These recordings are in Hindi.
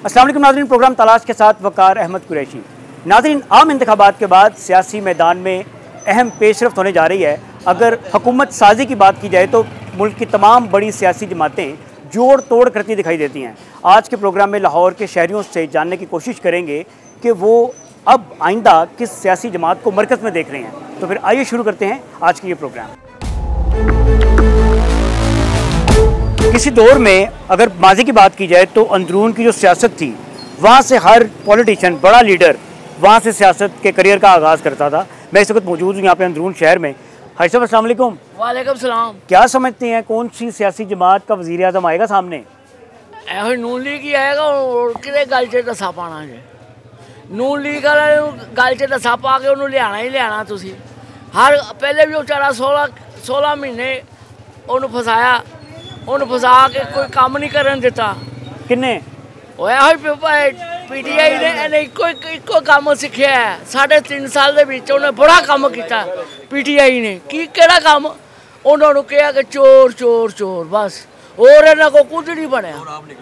अस्सलाम वालेकुम नाज़रीन, प्रोग्राम तलाश के साथ वकार अहमद कुरैशी। नाज़रीन, आम इंतखाबात के बाद सियासी मैदान में अहम पेशरफ्त होने जा रही है। अगर हुकूमत साजी की बात की जाए तो मुल्क की तमाम बड़ी सियासी जमातें जोड़ तोड़ करती दिखाई देती हैं। आज के प्रोग्राम में लाहौर के शहरियों से जानने की कोशिश करेंगे कि वो अब आइंदा किस सियासी जमात को मरकज़ में देख रहे हैं। तो फिर आइए शुरू करते हैं आज की ये प्रोग्राम। किसी दौर में अगर माजी की बात की जाए तो अंदरून की जो सियासत थी, वहाँ से हर पॉलिटिशियन, बड़ा लीडर वहाँ से सियासत के करियर का आगाज़ करता था। मैं इस वक्त मौजूद हूँ यहाँ पे अंदरून शहर में। हाई साहब अस्सलाम वालेकुम। वालेकुम सलाम। क्या समझते हैं कौन सी सियासी जमात का वज़ीर आज़म आएगा सामने? नून लीग ही आएगा और किते गल च दसा पाना जे नून लीग वाले गल च दसा पा के उन्होंने लियाना ही लियाना। तुसी हर पहले भी बेचारा 16 महीने उन्होंने फसाया, उन्होंने फसा के कोई काम नहीं करन दिता। किन्ने होया पीटीआई ने इको काम सीखिया है। 3.5 साल दे विच उन्हें बड़ा काम किया पीटीआई ने। की केड़ा काम उन्होंने कहा कि चोर चोर चोर, बस और इन्हों को कुछ नहीं बनया।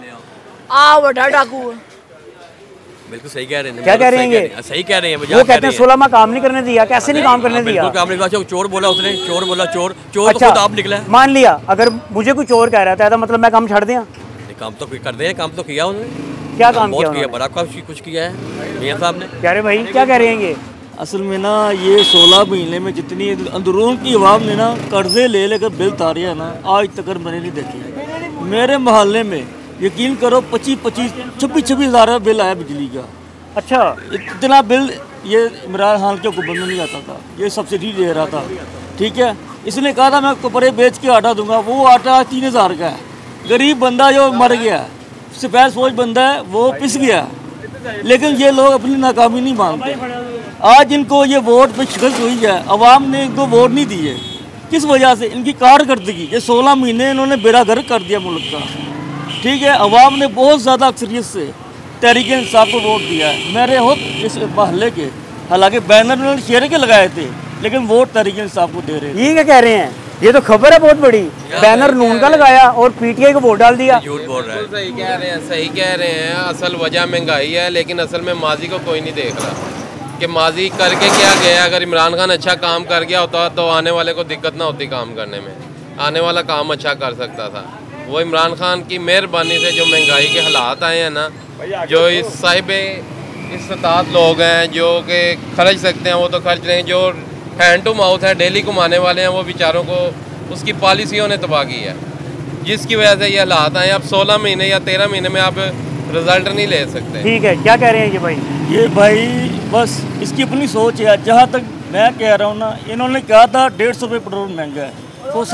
आ बड़ा डाकू है। बिल्कुल सही कह रहे हैं। क्या कह रहे हैं ये? सही कह रहे हैं। वो कहते हैं 16 माह काम नहीं करने दिया। कैसे नहीं काम करने दिया? काम नहीं किया। चोर बोला उसने, चोर बोला, चोर चोर। अच्छा, तो खुद आप निकला। मान लिया अगर मुझे कोई चोर कह रहा था तो मतलब मैं काम छड़ दिया? काम तो कर दे, काम तो किया उन्होंने। क्या काम किया? बड़ा कुछ किया है मियां साहब ने। कह रहे भाई क्या कह रहे हैं ये? असल में ना ये 16 महीने में जितनी अंदरून की आवाम ने ना कर्जे ले लेकर बिल तारे है ना, आज तक मैंने नहीं देखे। मेरे मोहल्ले में यकीन करो 26 हज़ार बिल आया बिजली का। अच्छा, इतना बिल ये इमरान खान के हुकूमत में नहीं आता था। ये सब्सिडी दे रहा था, ठीक है। इसने कहा था मैं कपड़े बेच के आटा दूंगा। वो आटा 3000 का है। गरीब बंदा जो मर गया, सफेद फौज बंदा है, वो पिस गया। लेकिन ये लोग अपनी नाकामी नहीं मानते। आज इनको ये वोट पे शिकस्त हुई है, अवाम ने इनको वोट नहीं दिए। किस वजह से? इनकी कारकर्दगी। ये 16 महीने इन्होंने बेड़ागर्क कर दिया मुल्क का, ठीक है। अवाम ने बहुत ज़्यादा अक्सरियत से तहरीक इंसाफ को वोट दिया है। मेरे खुद इस मोहल्ले के हालांकि बैनर उन्होंने शेर के लगाए थे, लेकिन वोट तहरीक इंसाफ को दे रहे हैं। ये क्या कह रहे हैं? ये तो खबर है बहुत बड़ी। बैनर नून का लगाया और पीटीआई को वोट डाल दिया। झूठ बोल रहा है। सही कह रहे हैं। असल वजह महंगाई है, लेकिन असल में माजी को कोई नहीं देख रहा कि माजी करके क्या गया। अगर इमरान खान अच्छा काम कर गया होता तो आने वाले को दिक्कत ना होती काम करने में। आने वाला काम अच्छा कर सकता था। वो इमरान खान की मेहरबानी से जो महंगाई के हालात आए हैं ना, जो इस साहिब इस्तात लोग हैं जो कि खर्च सकते हैं वो तो खर्च रहे हैं। जो हैंड टू माउथ है, डेली कमाने वाले हैं, वो बेचारों को उसकी पॉलिसियों ने तबाह की है, जिसकी वजह से ये हालात आए। अब 16 महीने या 13 महीने में आप रिजल्ट नहीं ले सकते। ठीक है, क्या कह रहे हैं ये भाई? ये भाई बस इसकी अपनी सोच है। जहाँ तक मैं कह रहा हूँ ना, इन्होंने कहा था 150 रुपये पेट्रोल महंगा है, तो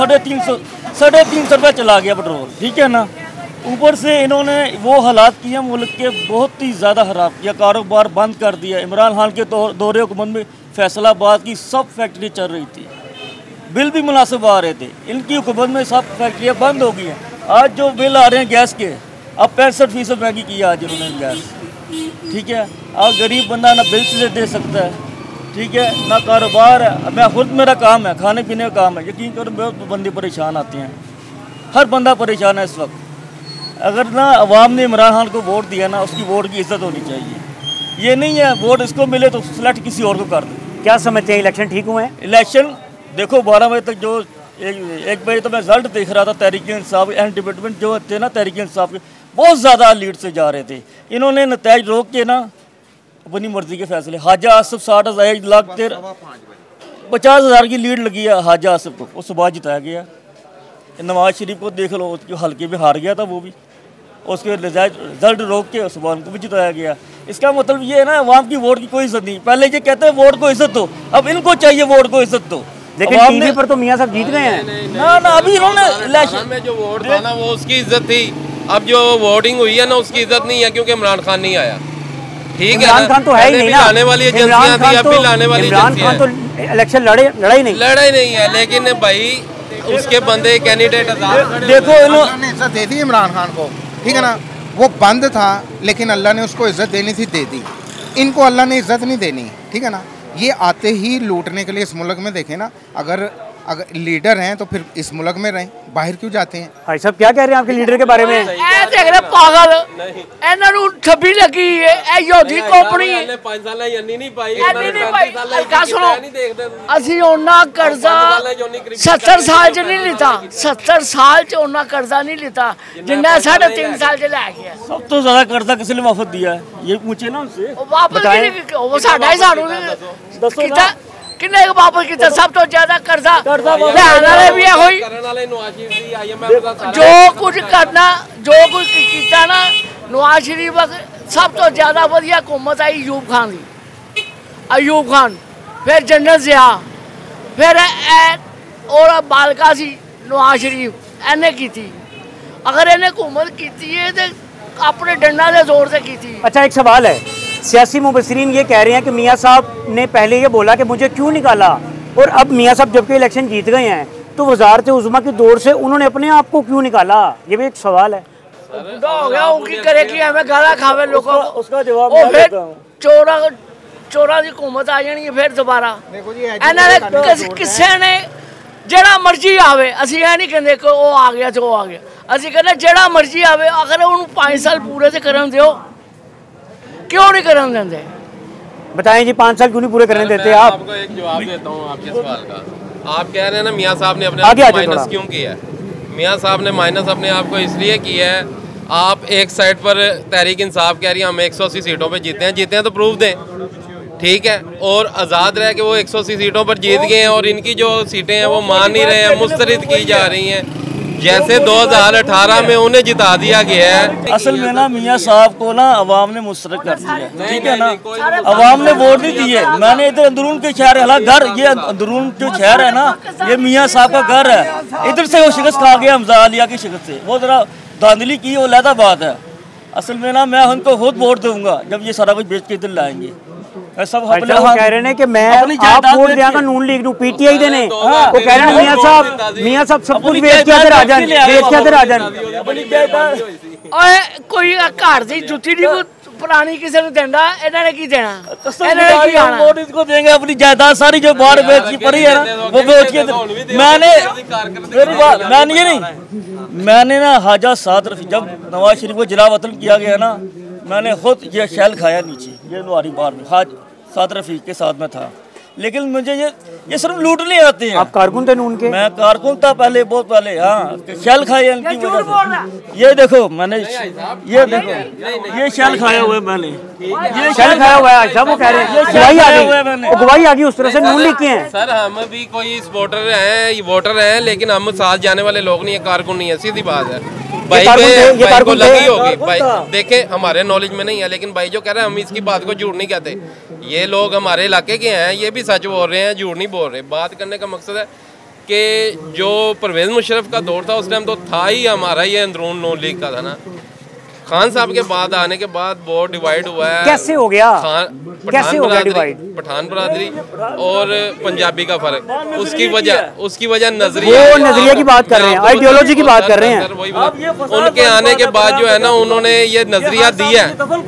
350 रुपये चला गया पेट्रोल, ठीक है ना। ऊपर से इन्होंने वो हालात किए मुल्क के बहुत ही ज़्यादा ख़राब किया। कारोबार बंद कर दिया। इमरान खान के दौरे हुकूमत में फैसलाबाद की सब फैक्ट्री चल रही थी, बिल भी मुनासिब आ रहे थे। इनकी हुकूमत में सब फैक्ट्रियाँ बंद हो गई हैं। आज जो बिल आ रहे हैं गैस के, अब 65% महंगी की आज इन्होंने गैस, ठीक है। अब गरीब बंदा ना बिल से दे सकता है, ठीक है, ना कारोबार है। मैं खुद, मेरा काम है, खाने पीने का काम है। यकीन करो बहुत बंदे परेशान आते हैं। हर बंदा परेशान है इस वक्त। अगर ना अवाम ने इमरान खान को वोट दिया ना, उसकी वोट की इज्जत होनी चाहिए। ये नहीं है वोट इसको मिले तो सिलेक्ट किसी और को कर दे। क्या समझते हैं इलेक्शन ठीक हुए हैं? इलेक्शन देखो 12 बजे तक जो एक बजे तो मैं रिजल्ट देख रहा था। तहरीक इंसाफ एंड डिपार्टमेंट जो थे ना, तहरीक इंसाफ के बहुत ज़्यादा लीड से जा रहे थे। इन्होंने नतज रोक के ना अपनी मर्जी के फैसले। हाजा आसिफ 50,000 की लीड लगी है हाजा आसिफ को, वो सुबह जिताया गया। नवाज शरीफ को देख लो, उसके हल्के में हार गया था वो भी, उसके रिजल्ट रोक के सुबह उनको भी जिताया गया। इसका मतलब ये है ना, अवाम की वोट की कोई इज्जत नहीं। पहले ये कहते हैं वोट को इज्जत दो, अब इनको चाहिए वोट को इज्जत दो। लेकिन टीवी पर तो मियां साहब जीत गए हैं। ना अभी इन्होंने इलेक्शन में जो वोट था ना, वो उसकी इज्जत थी। अब जो वोटिंग हुई है ना, उसकी इज्जत नहीं है, क्योंकि इमरान खान नहीं आया। ठीक है, इमरान खान तो है ही नहीं ना। लाने वाली एजेंसियां थी, अब भी लाने वाली इमरान खान तो इलेक्शन लड़ा ही नहीं है। लेकिन भाई उसके बंदे कैंडिडेट देखो, इन्होंने इज्जत दे दी इमरान खान को, ठीक है ना। वो बंद था लेकिन अल्लाह ने उसको इज्जत देनी थी, दे दी। इनको अल्लाह ने इज्जत नहीं देनी, ठीक है ना। ये आते ही लूटने के लिए इस मुल्क में देखें ना, अगर अगर लीडर हैं तो फिर इस मुल्क में रहें, बाहर क्यों जाते हैं? भाई साहब क्या कह रहे हैं आपके लीडर के बारे में? ਇਹ ਦੇਖ ਲੈ ਪਾਗਲ ਇਹਨਾਂ ਨੂੰ ਛੱਬੀ ਲੱਗੀ ਹੈ ਇਹ ਯੋਧੀ ਕੰਪਨੀ ਇਹਨੇ 5 ਸਾਲਾਂ ਯੰਨੀ ਨਹੀਂ ਪਾਈ ਗੱਲ ਸੁਣੋ ਅਸੀਂ ਉਹਨਾਂ ਕਰਜ਼ਾ 70 ਸਾਲ ਚ ਨਹੀਂ ਲਿੱਤਾ 70 ਸਾਲ ਚ ਉਹਨਾਂ ਕਰਜ਼ਾ नहीं लिता जिन्ना 3.5 साल ਚ ਲੈ ਗਿਆ सब तो ज्यादा कर्जा किसी ने वापस दिया है ये पूछे ना उनसे वापस वो साडा ही सानू कितना किन्ने वापस किया सब तो ज्यादा कर्जा लेने वाले भी है कोई ਕਰਨ ਵਾਲੇ ਨਵਾਜ਼ ਸ਼ਰੀਫ ਦੀ IMF ਦਾ ਸਾਰਾ जो कुछ करना जो कुछ किया ना नवाज शरीफ सब तो ज्यादा वधिया हुकूमत आई अयूब खान की अयूब खान फिर जनरल जिया फिर और बालका सी नवाज शरीफ इन्हें की अगर इन्हें हुकूमत की है तो अपने डंडा के जोर से की। अच्छा एक सवाल है, सियासी मुबसरीन ये कह रहे हैं कि मियाँ साहब ने पहले ये बोला कि मुझे क्यों निकाला और अब मियाँ साहब जबकि इलेक्शन जीत गए हैं तो वजारत उज़्मा की दौर से उन्होंने अपने आप को क्यों निकाला? ये भी एक सवाल है। बुढ़ा हो गया उनकी करे कि हमें गाला खावे लोगों को उसका जवाब और मैं फिर देता हूं। चोरा की हुकूमत आ जानी है फिर दोबारा किसी ने ਜਿਹੜਾ ਮਰਜ਼ੀ ਆਵੇ ਅਸੀਂ ਇਹ ਨਹੀਂ ਕਹਿੰਦੇ ਕਿ ਉਹ ਆ ਗਿਆ ਤੇ ਉਹ ਆ ਗਿਆ ਅਸੀਂ ਕਹਿੰਦੇ ਜਿਹੜਾ ਮਰਜ਼ੀ ਆਵੇ ਅਗਰ ਉਹਨੂੰ 5 ਸਾਲ पूरे ਤੇ ਕਰਨ ਦਿਓ क्यों नहीं करने देते? बताएं जी 5 साल क्यों नहीं पूरे करने देते आप? आपको एक जवाब देता हूँ आपके सवाल का। आप कह रहे हैं ना मियाँ साहब ने अपने माइनस क्यों किया है? मियाँ साहब ने माइनस अपने आप को इसलिए किया है, आप एक साइड पर तहरीक इंसाफ कह रही है हम 180 सीटों पर जीते हैं तो प्रूफ दें, ठीक है, और आज़ाद रह के वो 180 सीटों पर जीत गए हैं और इनकी जो सीटें हैं वो मान नहीं रहे हैं, मुस्तरद की जा रही हैं जैसे 2018 में उन्हें जिता दिया गया है। असल में ना मियाँ साहब को ना अवाम ने मुस्तरद कर दिया, ठीक है ना, अवाम ने वोट नहीं दिए। मैंने इधर अंदरून के शहर घर ये अंदरून जो शहर है ना ये मियाँ साहब का घर है, इधर से वो शिकस्त खा गया हमजा आलिया की शिकस्त से, वो जरा धांधली की वो लहदा बात है। असल में ना मैं उनको खुद वोट दूंगा जब ये सारा कुछ बेच के इधर लाएंगे। सब अच्छा वो कह रहे हैं कि मैं आप वोट देंगे नून लीग नू पीटीआई देने वो कह रहे हैं मियाँ साहब सब कुछ बेच के इधर आ जान बेच के इधर आ जान ओए कोई घर दी जुत्ती नहीं पुरानी किसी ने देना इन्होंने की देना इन्होंने की आना वोट इसको देंगे अपनी जायदाद सारी जो बाहर बेच पड़ी है ना वो बेच के मैंने मेरी बात मैंने ये नहीं मैंने ना हाजा साद रफी जब नवाज शरीफ को जिला वतन किया गया ना मैंने खुद ये शैल खाया नीचे ये नुआरी बार में हाज साद रफी के साथ में था, लेकिन मुझे ये सिर्फ लूटने आते हैं। आप कारकुन थे नून के? मैं कारकुन था पहले बहुत पहले, हाँ शैल खाए इनकी वजह से। ये देखो मैंने ये देखो ये शैल खाया हुआ है मैंने ये शैल खाया हुआ है। अच्छा वो कह रहे हैं गवाही आ गई उस तरह से नून लीग के हैं। सर हम भी कोई वोटर हैं लेकिन हम साथ जाने वाले लोग नहीं है, कारकुन नहीं है, सीधी बात है। भाई को लगी होगी भाई देखें हमारे नॉलेज में नहीं है, लेकिन भाई जो कह रहे हैं हम इसकी बात को झूठ नहीं कहते, ये लोग हमारे इलाके के हैं, ये भी सच बोल रहे हैं, झूठ नहीं बोल रहे। बात करने का मकसद है कि जो परवेज़ मुशर्रफ का दौर था उस टाइम तो था ही हमारा ये अंदरून नून लीग का था ना, खान साहब के बाद आने के बाद बोर्ड डिवाइड हुआ है। कैसे हो गया? कैसे हो गया डिवाइड? पठान बरादरी और पंजाबी का फर्क, उसकी वजह नजरिया वो नजरिया की बात कर रहे हैं, आइडियोलॉजी की बात कर रहे हैं। उनके आने के बाद जो है ना उन्होंने ये नजरिया दिया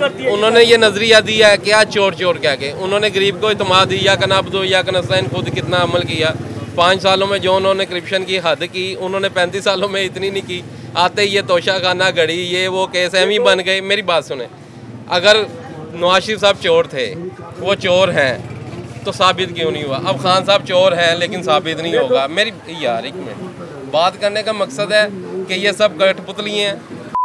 है, क्या चोर चोर कह के उन्होंने गरीब को इत्मीनान दी, या कनाबदो या कनस्ताइन खुद कितना अमल किया। 5 सालों में जो उन्होंने करप्शन की हद की उन्होंने 35 सालों में इतनी नहीं की। आते ही ये तोशा खाना घड़ी ये वो केस एम ही बन गए। मेरी बात सुने, अगर नवाज शरीफ साहब चोर थे, वो चोर हैं तो साबित क्यों नहीं हुआ? अब खान साहब चोर हैं लेकिन साबित नहीं होगा। मेरी यार एक मिनट बात करने का मकसद है कि ये सब कठपुतली हैं।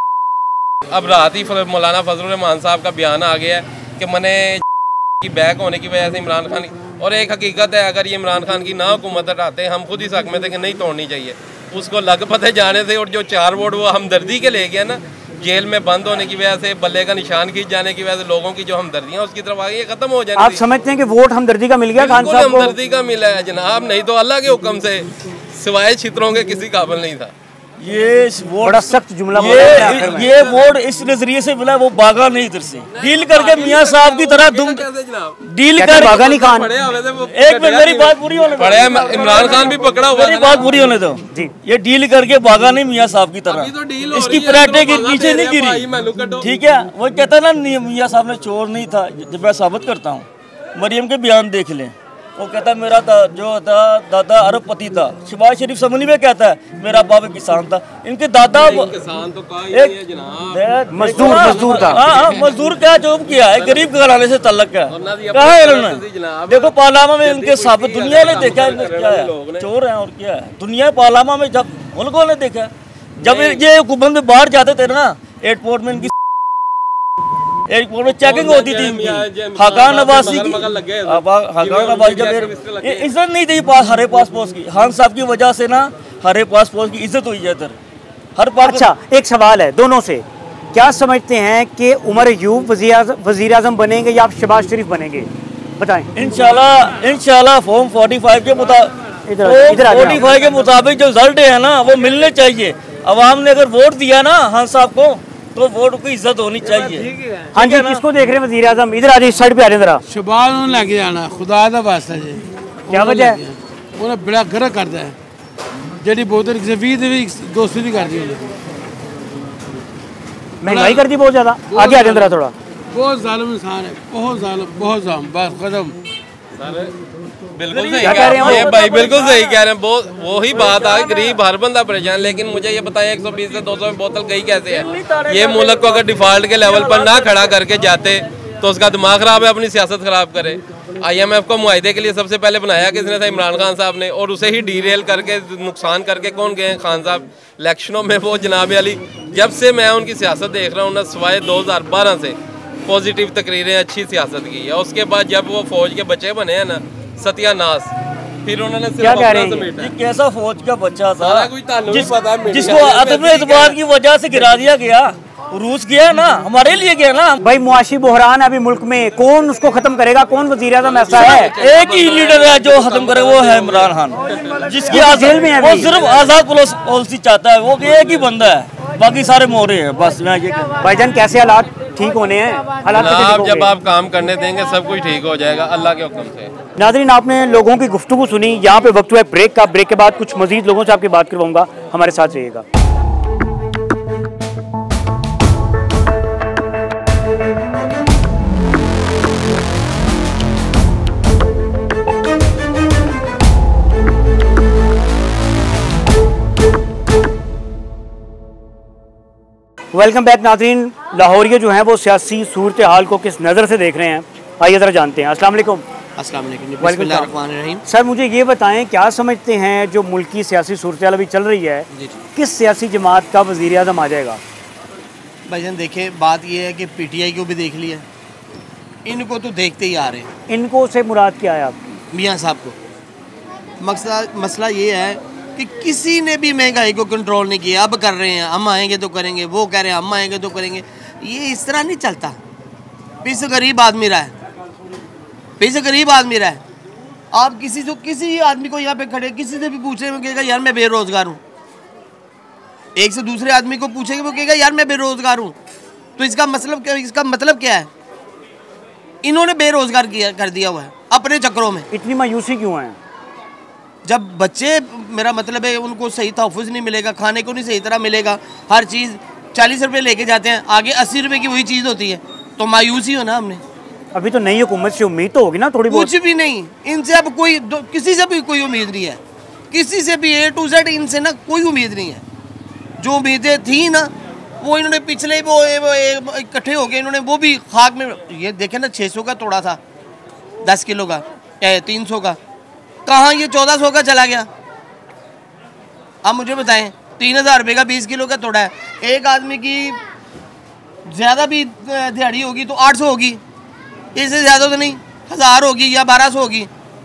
अब रात ही मौलाना फजल रहमान साहब का बयान आ गया है कि मैंने की बैक होने की वजह से इमरान खान, और एक हकीकत है अगर ये इमरान खान की ना हुकूमत हटाते हम खुद ही हक में थे कि नहीं तोड़नी चाहिए, उसको लग पते जाने से, और जो 4 वोट वो हमदर्दी के ले गया ना, जेल में बंद होने की वजह से, बल्ले का निशान खींच जाने की वजह से लोगों की जो हमदर्दियां उसकी तरफ आ गई, खत्म हो जाए। आप समझते हैं कि वोट हमदर्दी का मिल गया खान साहब को? हमदर्दी का मिला है जनाब, नहीं तो अल्लाह के हुक्म से सिवाय छित्रों के किसी काबिल नहीं था। ये वोट बड़ा सख्त जुमला ये वोट इस नजरिए से मिला, वो भागा नहीं इधर से, डील करके मियाँ साहब की तरह डील कर भागा नहीं खान। एक मिनट मेरी बात पूरी होने दो, इमरान खान भी पकड़ा हुआ, मेरी बात पूरी होने दो जी। ये डील करके भागा नहीं मियाँ साहब की तरह, इसकी पराठे के पीछे नहीं गिरी, ठीक है। वो कहता ना मियाँ साहब ने चोर नहीं था, जब मैं साबित करता हूँ, मरियम के बयान देख लें, वो कहता है मेरा जो था दादा अरबपति था। शहबाज शरीफ असम्बली में कहता है मेरा बाप किसान था। इनके दादा किसान तो एक मजदूर था। हाँ, मजदूर क्या जॉब किया है, गरीब घराने से तल्लक है। कहा है इन्होंने, देखो पार्लियामेंट में इनके साबित दुनिया ने देखा है क्या है, चोर है और क्या है। दुनिया पार्लियामेंट में जब मुल्कों ने देखा, जब ये हुकूमत में बाहर जाते थे ना, एयरपोर्ट में इनकी एयरपोर्ट में चेकिंग होती थी इनकी। हकान नवाजी की हकान नवाजी जब इज्जत नहीं थी हरे पासपोर्ट की, खान साहब की वजह से ना हरे पासपोर्ट की इज्जत हुई है इधर हर पास। अच्छा, एक सवाल है दोनों से, क्या समझते हैं कि उमर अयूब वज़ीर आज़म बनेंगे या आप शहबाज शरीफ बनेंगे? बताएं। इंशाल्लाह फॉर्म 45 के मुताबिक जो रिजल्ट है ना वो मिलने चाहिए। अवाम ने अगर वोट दिया ना खान साहब को तो वोट की इज्जत होनी चाहिए। हाँ जी, किसको देख रहे हैं वज़ीर आज़म? इधर आ जाइए, साइड पे आ जाइए जरा। शहबाज ਨੂੰ ਲੈ ਕੇ ਜਾਣਾ ਖੁਦਾ ਦਾ ਵਾਸਤਾ ਜੀ। क्या वजह है? ਉਹਨੇ ਬੜਾ ਗਰਕ ਕਰਦਾ ਹੈ, ਜਿਹੜੀ ਬੋਤਲ ਕਿਸੇ 20 ਦੇ ਵੀ 200 ਦੀ ਕਰਦੀ ਹੈ। महंगाई कर दी बहुत ज़्यादा। आगे आ जाए जरा थोड़ा। बहुत जालिम इंसान है, बहुत जालिम, बहुत जालिम। बस खत्म। बिल्कुल सही कह रहे हैं भाई, बिल्कुल सही कह रहे हैं। बहुत वही बात है, गरीब हर बंदा परेशान। लेकिन मुझे ये बताएं 120 से 200 में बोतल गई कैसे है? ये मुल्क को अगर डिफॉल्ट के लेवल पर ना खड़ा करके जाते तो उसका दिमाग खराब है, अपनी सियासत खराब करे। IMF को मुआहदे के लिए सबसे पहले बनाया किसने था? इमरान खान साहब ने, और उसे ही डीरेल करके नुकसान करके कौन गए हैं? खान साहब। इलेक्शनों में वो जनाब अली, जब से मैं उनकी सियासत देख रहा हूँ ना, सिवाय 2012 से पॉजिटिव तकरीरें, अच्छी सियासत की है। उसके बाद जब वो फौज के बच्चे बने हैं ना, सत्यानाश, फिर उन्होंने क्या कह रहे हैं? ये कैसा फौज का बच्चा था जिसको जिसको अदम एतबार की वजह से गिरा दिया गया। रूस गया ना, हमारे लिए गया ना। भाई मुआशी बहरान है अभी मुल्क में, कौन उसको खत्म करेगा? कौन वज़ीर आज़म ऐसा है? एक ही लीडर है जो खत्म करे, वो है इमरान खान, जिसकी जेल में है। वो सिर्फ आजाद पॉलिसी चाहता है, वो एक ही बंदा है, बाकी सारे मोरे हैं। बस मैं ये भाईजान कैसे हालात ठीक होने हैं? हालात जब आप काम करने देंगे सब कुछ ठीक हो जाएगा अल्लाह के हुक्म से। नाज़रीन, आपने लोगों की गुफ्तगू सुनी। यहाँ पे वक्त हुआ है ब्रेक का। ब्रेक के बाद कुछ मजीद लोगों से आपकी बात करवाऊंगा, हमारे साथ रहिएगा। वेलकम बैक नाज़रीन। लाहौरिया जो हैं वो सियासी सूरत हाल को किस नज़र से देख रहे हैं, आइए ज़रा जानते हैं। अस्सलाम वालेकुम। बिस्मिल्लाहिर्रहमानिर्रहीम। सर मुझे ये बताएं, क्या समझते हैं जो मुल्क की सियासी सूरत हाल अभी चल रही है, किस सियासी जमात का वज़ीर आज़म आ जाएगा? भाईजान देखे, बात ये है कि PTI को भी देख लिया, इनको तो देखते ही आ रहे हैं। इनको से मुराद क्या है आपकी? मियाँ साहब को। मसला ये है कि किसी ने भी महंगाई को कंट्रोल नहीं किया। अब कर रहे हैं, हम आएंगे तो करेंगे, वो कह रहे हैं हम आएंगे तो करेंगे। ये इस तरह नहीं चलता। पीछे गरीब आदमी रहा है, पीछे गरीब आदमी रहा है। आप किसी आदमी को यहाँ पे खड़े किसी से भी पूछे, वो कहेगा यार मैं बेरोजगार हूँ। एक से दूसरे आदमी को पूछेंगे, वो कहेगा यार मैं बेरोजगार हूँ। तो इसका मतलब क्या है? इन्होंने बेरोजगार कर दिया हुआ है अपने चक्रों में। इतनी मायूसी क्यों है? जब बच्चे, मेरा मतलब है, उनको सही तहफ़्फ़ुज़ नहीं मिलेगा, खाने को नहीं सही तरह मिलेगा, हर चीज़ 40 रुपये लेके जाते हैं, आगे 80 रुपये की वही चीज़ होती है, तो मायूसी हो ना हमने। अभी तो नई हुकूमत से उम्मीद तो होगी ना थोड़ी बहुत? कुछ भी नहीं, इनसे अब किसी से भी कोई उम्मीद नहीं है, किसी से भी A to Z इनसे ना कोई उम्मीद नहीं है। जो उम्मीदें थी ना वो इन्होंने पिछले वो इकट्ठे हो गए, इन्होंने वो भी खाक में। ये देखें ना, 600 का तोड़ा था 10 किलो का, 300 का, कहाँ ये 1400 का चला गया? आप मुझे बताएं, 3000 रुपये का 20 किलो का तोड़ा है। एक आदमी की ज़्यादा भी दिहाड़ी होगी तो 800 होगी, इससे ज़्यादा तो नहीं, 1000 होगी या 1200 होगी।